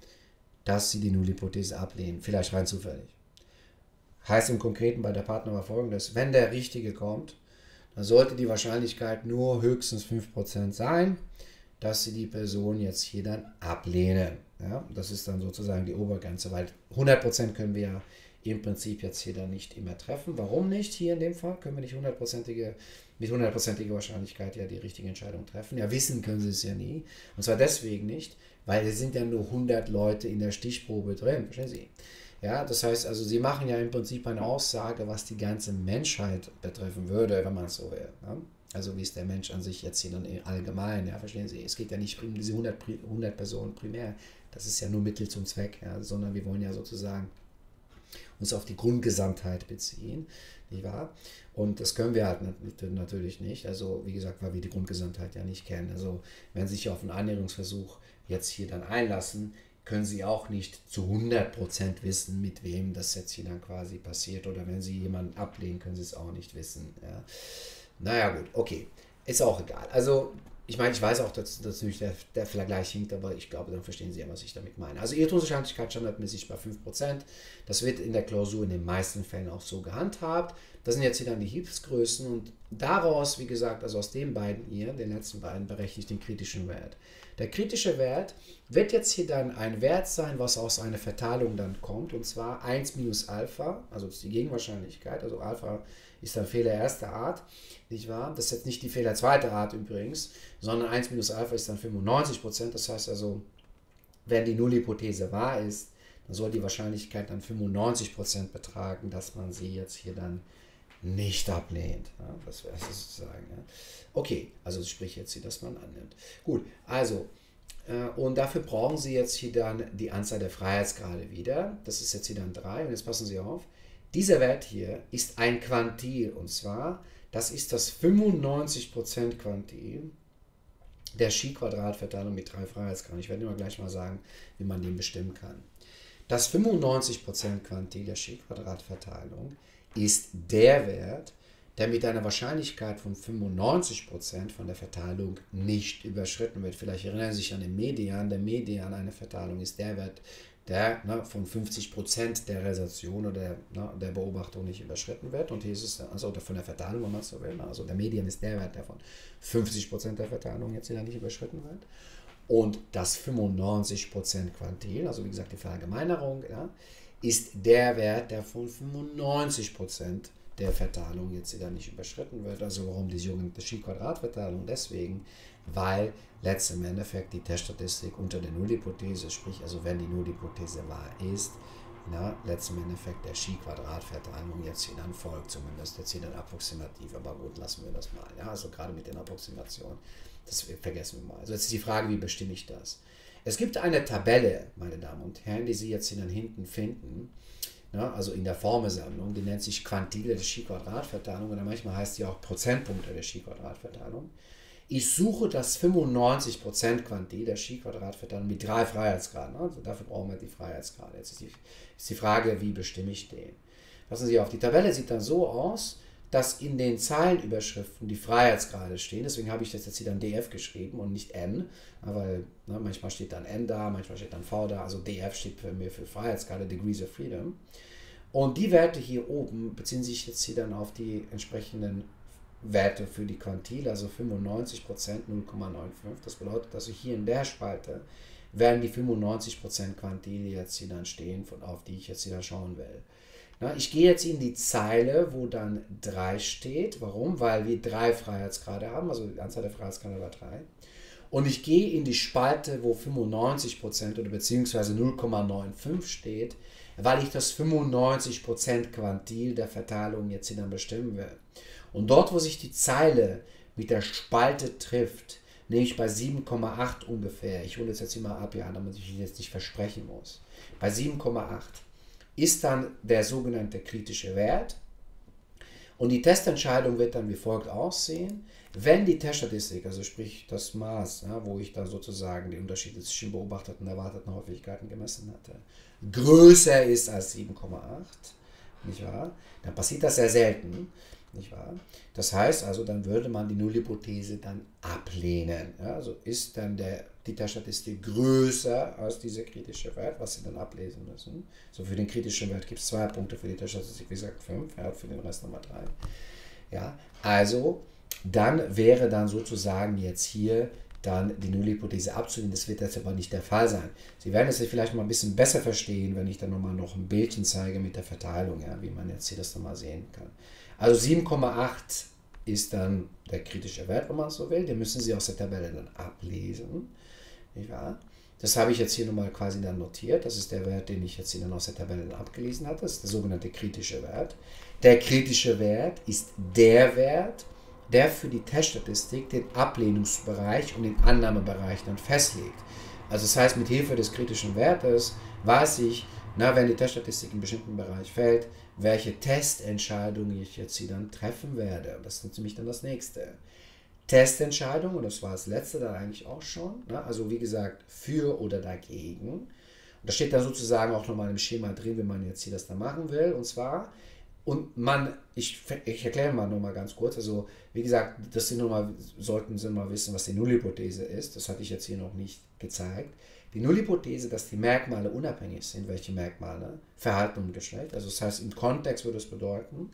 dass Sie die Nullhypothese ablehnen, vielleicht rein zufällig. Heißt im Konkreten bei der Partnerwahl Folgendes, wenn der Richtige kommt, dann sollte die Wahrscheinlichkeit nur höchstens fünf Prozent sein, dass Sie die Person jetzt hier dann ablehnen. Ja, das ist dann sozusagen die Obergrenze, weil hundert Prozent können wir ja im Prinzip jetzt hier dann nicht immer treffen. Warum nicht? Hier in dem Fall können wir nicht hundertprozentige, mit hundertprozentiger Wahrscheinlichkeit ja die richtige Entscheidung treffen. Ja, wissen können Sie es ja nie. Und zwar deswegen nicht, weil es sind ja nur hundert Leute in der Stichprobe drin. Verstehen Sie? Ja, das heißt also, Sie machen ja im Prinzip eine Aussage, was die ganze Menschheit betreffen würde, wenn man es so will. Ja? Also wie ist der Mensch an sich jetzt hier dann allgemein, ja, verstehen Sie? Es geht ja nicht um diese hundert, hundert Personen primär, das ist ja nur Mittel zum Zweck, ja, sondern wir wollen ja sozusagen uns auf die Grundgesamtheit beziehen, nicht wahr? Und das können wir halt natürlich nicht, also wie gesagt, weil wir die Grundgesamtheit ja nicht kennen. Also wenn Sie sich auf einen Annäherungsversuch jetzt hier dann einlassen, können Sie auch nicht zu hundert Prozent wissen, mit wem das jetzt hier dann quasi passiert. Oder wenn Sie jemanden ablehnen, können Sie es auch nicht wissen. Ja. Naja gut, okay, ist auch egal. Also ich meine, ich weiß auch, dass, dass natürlich der, der Vergleich hinkt, aber ich glaube, dann verstehen Sie ja, was ich damit meine. Also Irrtumswahrscheinlichkeit standardmäßig bei fünf Prozent. Das wird in der Klausur in den meisten Fällen auch so gehandhabt. Das sind jetzt hier dann die Hilfsgrößen und daraus, wie gesagt, also aus den beiden hier, den letzten beiden, berechne ich den kritischen Wert. Der kritische Wert wird jetzt hier dann ein Wert sein, was aus einer Verteilung dann kommt, und zwar eins minus Alpha, also das ist die Gegenwahrscheinlichkeit, also Alpha ist dann Fehler erster Art, nicht wahr? Das ist jetzt nicht die Fehler zweiter Art übrigens, sondern eins minus Alpha ist dann fünfundneunzig Prozent, das heißt also, wenn die Nullhypothese wahr ist, dann soll die Wahrscheinlichkeit dann fünfundneunzig Prozent betragen, dass man sie jetzt hier dann nicht ablehnt. Ja, das wäre sozusagen. Ja. Okay, also sprich jetzt hier, dass man annimmt. Gut, also, äh, und dafür brauchen Sie jetzt hier dann die Anzahl der Freiheitsgrade wieder. Das ist jetzt hier dann drei. Und jetzt passen Sie auf. Dieser Wert hier ist ein Quantil. Und zwar, das ist das fünfundneunzig Prozent Quantil. der Chi-Quadrat-Verteilung mit drei Freiheitsgraden. Ich werde immer gleich mal sagen, wie man den bestimmen kann. Das fünfundneunzig Prozent Quantil der Chi-Quadrat-Verteilung ist der Wert, der mit einer Wahrscheinlichkeit von fünfundneunzig Prozent von der Verteilung nicht überschritten wird. Vielleicht erinnern Sie sich an den Median. Der Median einer Verteilung ist der Wert, der ne, von fünfzig Prozent der Realisation oder der, ne, der Beobachtung nicht überschritten wird. Und hier ist es, also von der Verteilung, wenn man so will, also der Median ist der Wert, der von fünfzig Prozent der Verteilung jetzt wieder nicht überschritten wird. Und das fünfundneunzig Prozent Quantil, also wie gesagt die Verallgemeinerung, ja, ist der Wert, der von fünfundneunzig Prozent der Verteilung jetzt wieder nicht überschritten wird. Also warum die sogenannte Chi-Quadrat-Verteilung? Deswegen, weil letztlich im Endeffekt die Teststatistik unter der Nullhypothese, sprich also wenn die Nullhypothese wahr ist, na, letztlich im Endeffekt der Chi-Quadrat-Verteilung jetzt hier dann folgt, zumindest jetzt hier dann approximativ, aber gut, lassen wir das mal. Ja, also gerade mit den Approximationen, das vergessen wir mal. Also jetzt ist die Frage, wie bestimme ich das? Es gibt eine Tabelle, meine Damen und Herren, die Sie jetzt hier dann hinten finden, ja, also in der Formelsammlung, die nennt sich Quantile der Chi-Quadrat-Verteilung oder manchmal heißt die auch Prozentpunkte der Chi-Quadrat-Verteilung. Ich suche das fünfundneunzig Prozent Quantil der Chi-Quadrat-Verteilung mit drei Freiheitsgraden. Also dafür brauchen wir die Freiheitsgrade. Jetzt ist die, ist die Frage, wie bestimme ich den? Passen Sie auf, die Tabelle sieht dann so aus, dass in den Zeilenüberschriften die Freiheitsgrade stehen. Deswegen habe ich das jetzt hier dann D F geschrieben und nicht N, weil ne, manchmal steht dann N da, manchmal steht dann V da. Also D F steht für mir für Freiheitsgrade, Degrees of Freedom. Und die Werte hier oben beziehen sich jetzt hier dann auf die entsprechenden Werte für die Quantile, also fünfundneunzig Prozent, null Komma fünfundneunzig. Das bedeutet, dass ich hier in der Spalte werden die fünfundneunzig Prozent Quantile jetzt hier dann stehen, von, auf die ich jetzt wieder schauen will. Na, ich gehe jetzt in die Zeile, wo dann drei steht. Warum? Weil wir drei Freiheitsgrade haben, also die Anzahl der Freiheitsgrade war drei. Und ich gehe in die Spalte, wo fünfundneunzig Prozent oder beziehungsweise null Komma fünfundneunzig steht, weil ich das fünfundneunzig Prozent Quantil der Verteilung jetzt hier dann bestimmen will. Und dort, wo sich die Zeile mit der Spalte trifft, nämlich bei sieben Komma acht ungefähr, ich hole das jetzt hier mal ab, ja, damit ich jetzt nicht versprechen muss, bei sieben Komma acht ist dann der sogenannte kritische Wert. Und die Testentscheidung wird dann wie folgt aussehen. Wenn die Teststatistik, also sprich das Maß, ja, wo ich da sozusagen die Unterschiede zwischen beobachteten und erwarteten Häufigkeiten gemessen hatte, größer ist als sieben Komma acht, nicht wahr? Dann passiert das sehr selten, nicht wahr? Das heißt also, dann würde man die Nullhypothese dann ablehnen. Ja, also ist dann der, die Teststatistik größer als dieser kritische Wert, was Sie dann ablesen müssen. So für den kritischen Wert gibt es zwei Punkte, für die Teststatistik wie gesagt fünf, ja, für den Rest nochmal drei. Ja, also dann wäre dann sozusagen jetzt hier dann die Nullhypothese abzulehnen. Das wird jetzt aber nicht der Fall sein. Sie werden es sich vielleicht mal ein bisschen besser verstehen, wenn ich dann nochmal noch ein Bildchen zeige mit der Verteilung, ja, wie man jetzt hier das nochmal sehen kann. Also sieben Komma acht ist dann der kritische Wert, wenn man so will. Den müssen Sie aus der Tabelle dann ablesen. Nicht wahr? Das habe ich jetzt hier nochmal quasi dann notiert. Das ist der Wert, den ich jetzt hier dann aus der Tabelle dann abgelesen hatte. Das ist der sogenannte kritische Wert. Der kritische Wert ist der Wert, der für die Teststatistik den Ablehnungsbereich und den Annahmebereich dann festlegt. Also das heißt, mit Hilfe des kritischen Wertes weiß ich, na, wenn die Teststatistik in einem bestimmten Bereich fällt, welche Testentscheidung ich jetzt hier dann treffen werde. Und das ist nämlich dann das nächste. Testentscheidung, und das war das letzte dann eigentlich auch schon, na, also wie gesagt, für oder dagegen. Und da steht dann sozusagen auch nochmal im Schema drin, wie man jetzt hier das dann machen will. Und zwar, und man, ich, ich erkläre mal nochmal ganz kurz, also wie gesagt, das sind noch mal, sollten Sie mal wissen, was die Nullhypothese ist. Das hatte ich jetzt hier noch nicht gezeigt. Die Nullhypothese, dass die Merkmale unabhängig sind, welche Merkmale, Verhalten und Geschlecht. Also das heißt, im Kontext würde es bedeuten,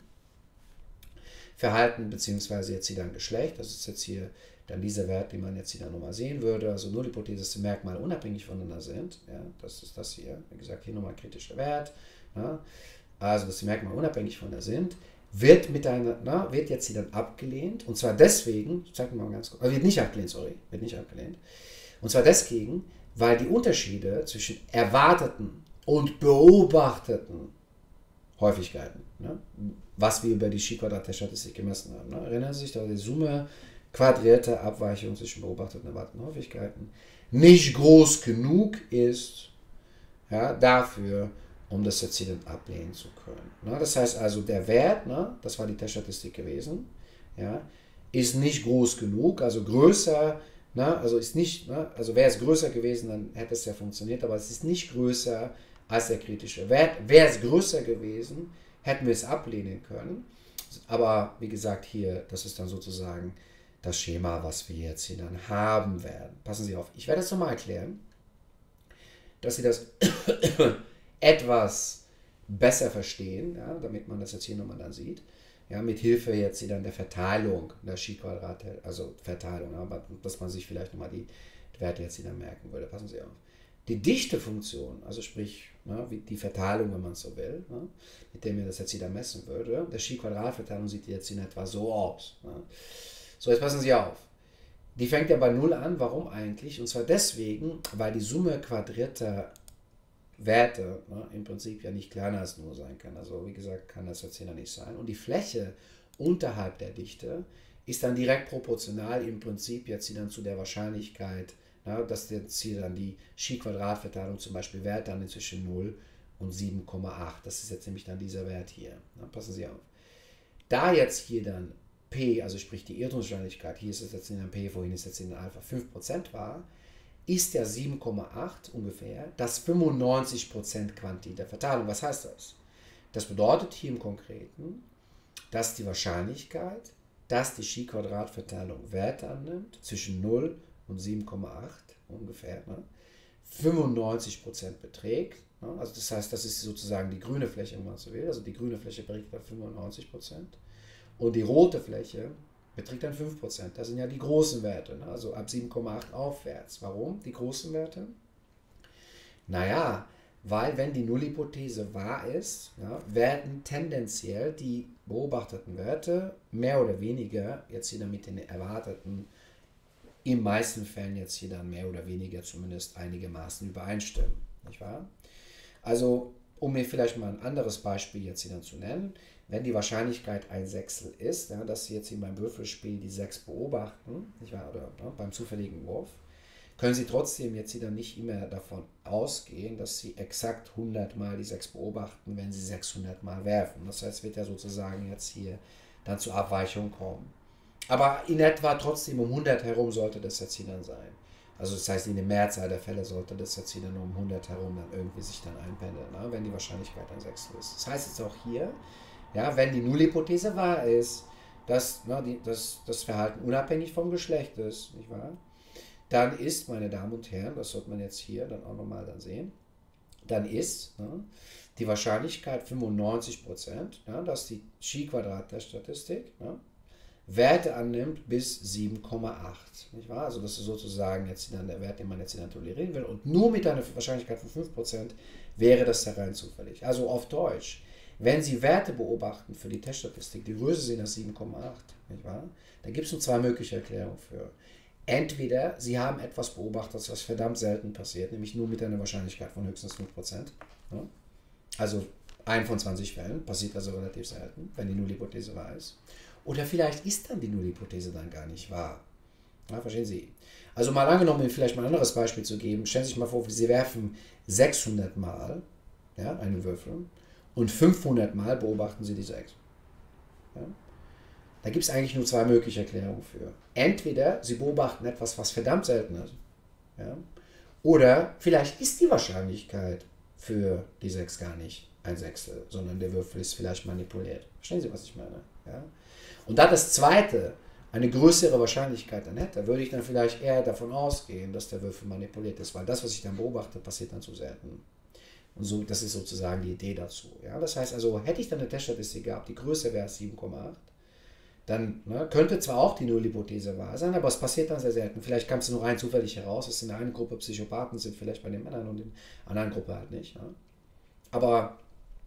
Verhalten bzw. jetzt hier dann Geschlecht, das ist jetzt hier dann dieser Wert, den man jetzt hier dann nochmal sehen würde. Also Nullhypothese, dass die Merkmale unabhängig voneinander sind. Ja, das ist das hier. Wie gesagt, hier nochmal kritischer Wert. Ja, also, dass die Merkmale unabhängig voneinander sind, wird, mit einer, na, wird jetzt hier dann abgelehnt. Und zwar deswegen, ich zeige mal ganz kurz, äh, wird nicht abgelehnt, sorry, wird nicht abgelehnt. Und zwar deswegen, weil die Unterschiede zwischen erwarteten und beobachteten Häufigkeiten, ne, was wir über die Chi-Quadrat-Statistik gemessen haben. Ne, erinnern Sie sich, da die Summe quadrierte Abweichung zwischen beobachteten und erwarteten Häufigkeiten nicht groß genug ist, ja, dafür, um das jetzt hier dann ablehnen zu können. Ne, das heißt also, der Wert, ne, das war die Teststatistik gewesen, ja, ist nicht groß genug, also größer, Na, also ist nicht, ne, also wäre es größer gewesen, dann hätte es ja funktioniert, aber es ist nicht größer als der kritische Wert. Wäre es größer gewesen, hätten wir es ablehnen können. Aber wie gesagt, hier, das ist dann sozusagen das Schema, was wir jetzt hier dann haben werden. Passen Sie auf, ich werde das nochmal erklären, dass Sie das etwas besser verstehen, ja, damit man das jetzt hier nochmal dann sieht. Ja, mit Hilfe jetzt hier dann der Verteilung der Chi-Quadrate, also Verteilung, aber dass man sich vielleicht nochmal die Werte jetzt wieder merken würde. Passen Sie auf. Die Dichtefunktion, also sprich ne, wie die Verteilung, wenn man es so will, ne, mit der mir das jetzt wieder messen würde, der Chi-Quadrat-Verteilung sieht jetzt in etwa so aus. Ne. So, jetzt passen Sie auf. Die fängt ja bei null an. Warum eigentlich? Und zwar deswegen, weil die Summe quadrierter Werte ne, im Prinzip ja nicht kleiner als null sein kann. Also wie gesagt, kann das jetzt hier nicht sein. Und die Fläche unterhalb der Dichte ist dann direkt proportional im Prinzip jetzt hier dann zu der Wahrscheinlichkeit, na, dass jetzt hier dann die Chi-Quadrat-Verteilung zum Beispiel Wert dann zwischen null und sieben Komma acht. Das ist jetzt nämlich dann dieser Wert hier. Na, passen Sie auf. Da jetzt hier dann P, also sprich die Irrtumswahrscheinlichkeit, hier ist es jetzt in einem P, vorhin ist jetzt in Alpha fünf Prozent war, ist ja sieben Komma acht ungefähr das fünfundneunzig Prozent Quanti der Verteilung. Was heißt das? Das bedeutet hier im Konkreten, dass die Wahrscheinlichkeit, dass die Chi-Quadrat-Verteilung Werte annimmt, zwischen null und sieben Komma acht ungefähr, ne, fünfundneunzig Prozent beträgt. Ne, also das heißt, das ist sozusagen die grüne Fläche, wenn man so will. Also die grüne Fläche beträgt dann fünfundneunzig Prozent. Und die rote Fläche beträgt dann fünf Prozent. Das sind ja die großen Werte, ne? Also ab sieben Komma acht aufwärts. Warum die großen Werte? Naja, weil wenn die Nullhypothese wahr ist, ja, werden tendenziell die beobachteten Werte mehr oder weniger jetzt hier mit den erwarteten, in meisten Fällen jetzt hier dann mehr oder weniger zumindest einigermaßen übereinstimmen. Nicht wahr? Also, um mir vielleicht mal ein anderes Beispiel jetzt hier dann zu nennen, wenn die Wahrscheinlichkeit ein Sechstel ist, ja, dass Sie jetzt hier beim Würfelspiel die sechs beobachten, nicht wahr, oder ja, beim zufälligen Wurf, können Sie trotzdem jetzt hier dann nicht immer davon ausgehen, dass Sie exakt hundert Mal die sechs beobachten, wenn Sie sechshundert Mal werfen. Das heißt, es wird ja sozusagen jetzt hier dann zur Abweichung kommen. Aber in etwa trotzdem um hundert herum sollte das jetzt hier dann sein. Also das heißt, in der Mehrzahl der Fälle sollte das jetzt hier dann um hundert herum dann irgendwie sich dann einpendeln, ne, wenn die Wahrscheinlichkeit ein Sechstel ist. Das heißt jetzt auch hier, ja, wenn die Nullhypothese wahr ist, dass, na, die, dass das Verhalten unabhängig vom Geschlecht ist, nicht wahr? Dann ist, meine Damen und Herren, das sollte man jetzt hier dann auch nochmal dann sehen, dann ist ne, die Wahrscheinlichkeit fünfundneunzig Prozent, ja, dass die Chi-Quadrat der Statistik ne, Werte annimmt bis sieben Komma acht. Nicht wahr? Also das ist sozusagen jetzt dann der Wert, den man jetzt dann tolerieren will. Und nur mit einer Wahrscheinlichkeit von fünf Prozent wäre das rein zufällig. Also auf Deutsch. Wenn Sie Werte beobachten für die Teststatistik, die größer sind als sieben Komma acht, nicht wahr? Da gibt es nur zwei mögliche Erklärungen für. Entweder Sie haben etwas beobachtet, was verdammt selten passiert, nämlich nur mit einer Wahrscheinlichkeit von höchstens fünf Prozent. Ja? Also ein von zwanzig Fällen, passiert also relativ selten, wenn die Nullhypothese wahr ist. Oder vielleicht ist dann die Nullhypothese dann gar nicht wahr. Ja, verstehen Sie? Also mal angenommen, um vielleicht mal ein anderes Beispiel zu geben, stellen Sie sich mal vor, Sie werfen sechshundert Mal ja, einen Würfel und fünfhundert Mal beobachten Sie die sechs. Ja? Da gibt es eigentlich nur zwei mögliche Erklärungen für. Entweder Sie beobachten etwas, was verdammt selten ist, ja? Oder vielleicht ist die Wahrscheinlichkeit für die sechs gar nicht ein Sechstel, sondern der Würfel ist vielleicht manipuliert. Verstehen Sie, was ich meine? Ja? Und da das zweite eine größere Wahrscheinlichkeit dann hätte, würde ich dann vielleicht eher davon ausgehen, dass der Würfel manipuliert ist, weil das, was ich dann beobachte, passiert dann zu selten. Und so, das ist sozusagen die Idee dazu. Ja? Das heißt also, hätte ich dann eine Teststatistik gehabt, die größer wäre als sieben Komma acht, dann ne, könnte zwar auch die Nullhypothese wahr sein, aber es passiert dann sehr selten. Vielleicht kam es nur rein zufällig heraus, dass in der einen Gruppe Psychopathen sind, vielleicht bei den Männern und in der anderen Gruppe halt nicht. Ja? Aber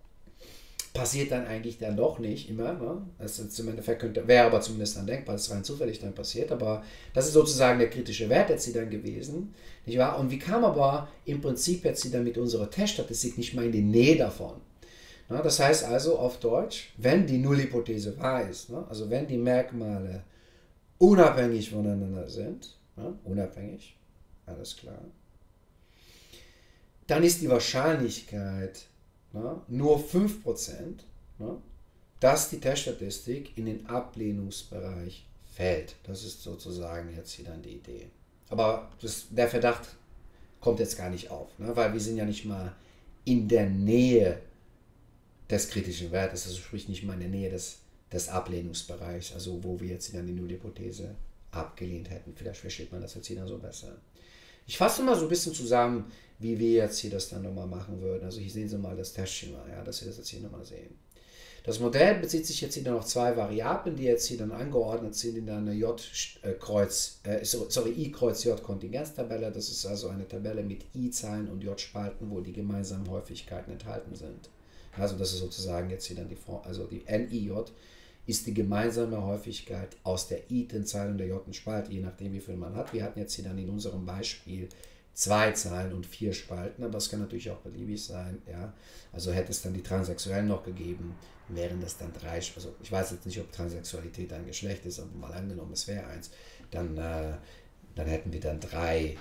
passiert dann eigentlich dann doch nicht immer. Ne? Das ist im Endeffekt könnte, wäre aber zumindest dann denkbar, dass es rein zufällig dann passiert. Aber das ist sozusagen der kritische Wert jetzt dann gewesen. Nicht wahr? Und wie kam aber im Prinzip jetzt dann mit unserer Teststatistik nicht mal in die Nähe davon? Na, das heißt also auf Deutsch, wenn die Nullhypothese wahr ist, ne? Also wenn die Merkmale unabhängig voneinander sind, ne? Unabhängig, alles klar, dann ist die Wahrscheinlichkeit ne? nur fünf Prozent, ne? dass die Teststatistik in den Ablehnungsbereich fällt. Das ist sozusagen jetzt hier dann die Idee. Aber das, der Verdacht kommt jetzt gar nicht auf, ne? Weil wir sind ja nicht mal in der Nähe des kritischen Wertes, also sprich nicht mal in der Nähe des, des Ablehnungsbereichs, also wo wir jetzt dann die Nullhypothese abgelehnt hätten. Vielleicht versteht man das jetzt hier dann so besser. Ich fasse mal so ein bisschen zusammen, wie wir jetzt hier das dann nochmal machen würden. Also hier sehen Sie mal das Testschema, ja, dass Sie das jetzt hier nochmal sehen. Das Modell bezieht sich jetzt hier dann auf zwei Variablen, die jetzt hier dann angeordnet sind in einer J Kreuz, äh, sorry, I Kreuz J Kontingenztabelle. Das ist also eine Tabelle mit I-Zahlen und J-Spalten, wo die gemeinsamen Häufigkeiten enthalten sind. Also das ist sozusagen jetzt hier dann die Form, also die N I J ist die gemeinsame Häufigkeit aus der i-Zahl und der j-Spalte, je nachdem wie viel man hat. Wir hatten jetzt hier dann in unserem Beispiel zwei Zahlen und vier Spalten, aber es kann natürlich auch beliebig sein. Ja? Also hätte es dann die Transsexuellen noch gegeben, wären das dann drei, also ich weiß jetzt nicht, ob Transsexualität ein Geschlecht ist, aber mal angenommen, es wäre eins, dann, äh, dann hätten wir dann drei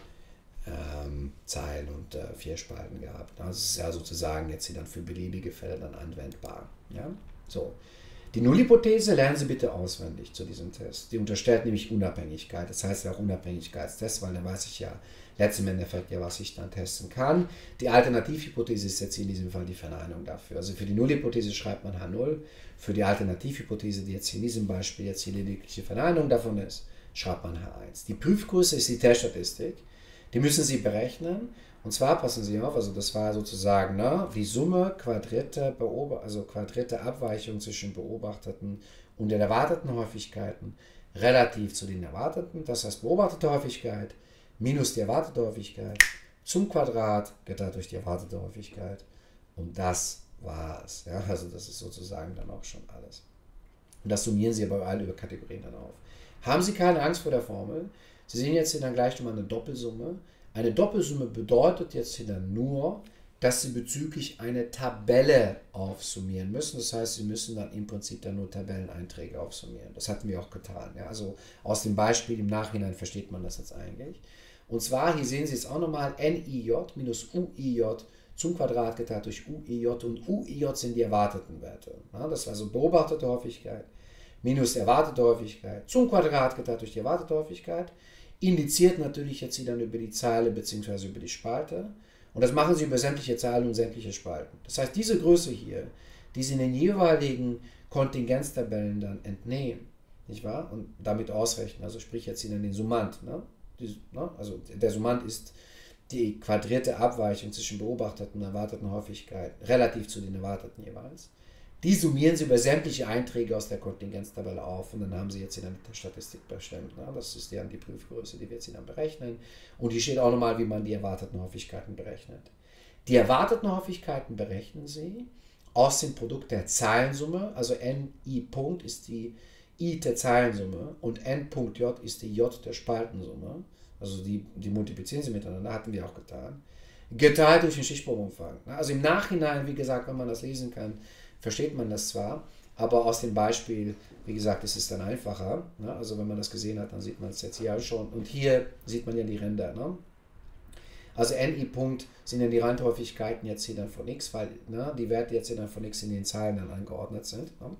ähm, Zeilen und äh, vier Spalten gehabt. Das ist ja sozusagen jetzt hier dann für beliebige Fälle dann anwendbar. Ja? So. Die Nullhypothese lernen Sie bitte auswendig zu diesem Test. Die unterstellt nämlich Unabhängigkeit. Das heißt ja auch Unabhängigkeitstest, weil dann weiß ich ja letzten Endeffekt ja, was ich dann testen kann. Die Alternativhypothese ist jetzt in diesem Fall die Verneinung dafür. Also für die Nullhypothese schreibt man H null. Für die Alternativhypothese, die jetzt hier in diesem Beispiel jetzt hier lediglich die Verneinung davon ist, schreibt man H eins. Die Prüfgröße ist die Teststatistik. Die müssen Sie berechnen. Und zwar, passen Sie auf, also das war sozusagen ne, die Summe quadrierte, Beob also quadrierte Abweichung zwischen beobachteten und den erwarteten Häufigkeiten relativ zu den erwarteten. Das heißt, beobachtete Häufigkeit minus die erwartete Häufigkeit zum Quadrat geteilt durch die erwartete Häufigkeit. Und das war's. Ja, also das ist sozusagen dann auch schon alles. Und das summieren Sie aber alle über Kategorien dann auf. Haben Sie keine Angst vor der Formel. Sie sehen jetzt hier dann gleich nochmal eine Doppelsumme. Eine Doppelsumme bedeutet jetzt hier dann nur, dass Sie bezüglich einer Tabelle aufsummieren müssen. Das heißt, Sie müssen dann im Prinzip dann nur Tabelleneinträge aufsummieren. Das hatten wir auch getan. Ja? Also aus dem Beispiel im Nachhinein versteht man das jetzt eigentlich. Und zwar, hier sehen Sie es auch nochmal, N I J minus U I J zum Quadrat geteilt durch U I J und U I J sind die erwarteten Werte. Ja? Das ist also beobachtete Häufigkeit minus erwartete Häufigkeit zum Quadrat geteilt durch die erwartete Häufigkeit. Indiziert natürlich jetzt hier dann über die Zeile bzw. über die Spalte. Und das machen Sie über sämtliche Zeilen und sämtliche Spalten. Das heißt, diese Größe hier, die Sie in den jeweiligen Kontingenztabellen dann entnehmen, nicht wahr? Und damit ausrechnen, also sprich jetzt hier dann den Summand. Ne? Die, ne? Also der Summand ist die quadrierte Abweichung zwischen beobachteten und erwarteten Häufigkeiten relativ zu den erwarteten jeweils. Die summieren Sie über sämtliche Einträge aus der Kontingenztabelle auf und dann haben Sie jetzt hier dann die Statistik bestimmt. Ne? Das ist dann die Prüfgröße, die wir jetzt hier dann berechnen. Und hier steht auch nochmal, wie man die erwarteten Häufigkeiten berechnet. Die erwarteten Häufigkeiten berechnen Sie aus dem Produkt der Zahlensumme, also N I Punkt ist die I der Zahlensumme und N Punkt J ist die J der Spaltensumme. Also die, die multiplizieren Sie miteinander, hatten wir auch getan. Geteilt durch den Stichprobenumfang. Also im Nachhinein, wie gesagt, wenn man das lesen kann, versteht man das zwar, aber aus dem Beispiel, wie gesagt, ist es dann einfacher. Ne? Also wenn man das gesehen hat, dann sieht man es jetzt hier schon. Und hier sieht man ja die Ränder. Ne? Also N I Punkt sind ja die Randhäufigkeiten jetzt hier dann von x, weil ne, die Werte jetzt hier dann von x in den Zahlen dann angeordnet sind. Ne?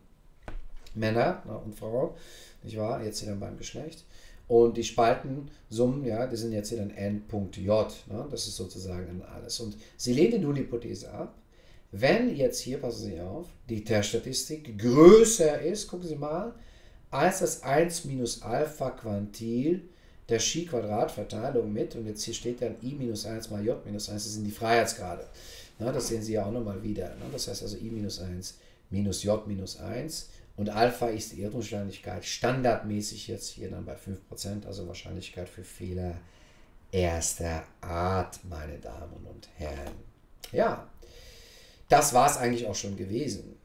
Männer ne, und Frauen, nicht wahr? Jetzt hier dann beim Geschlecht. Und die Spaltensummen, ja, die sind jetzt hier dann N Punkt J. Ne? Das ist sozusagen dann alles. Und Sie lehnen die Nullhypothese ab. Wenn jetzt hier, passen Sie auf, die Teststatistik größer ist, gucken Sie mal, als das eins minus Alpha Quantil der Chi-Quadrat-Verteilung mit, und jetzt hier steht dann I minus eins mal J minus eins, das sind die Freiheitsgrade. Na, das sehen Sie ja auch nochmal wieder. Ne? Das heißt also I minus eins minus J minus eins und Alpha ist die Irrtumswahrscheinlichkeit standardmäßig jetzt hier dann bei fünf Prozent, also Wahrscheinlichkeit für Fehler erster Art, meine Damen und Herren. Ja. Das war es eigentlich auch schon gewesen.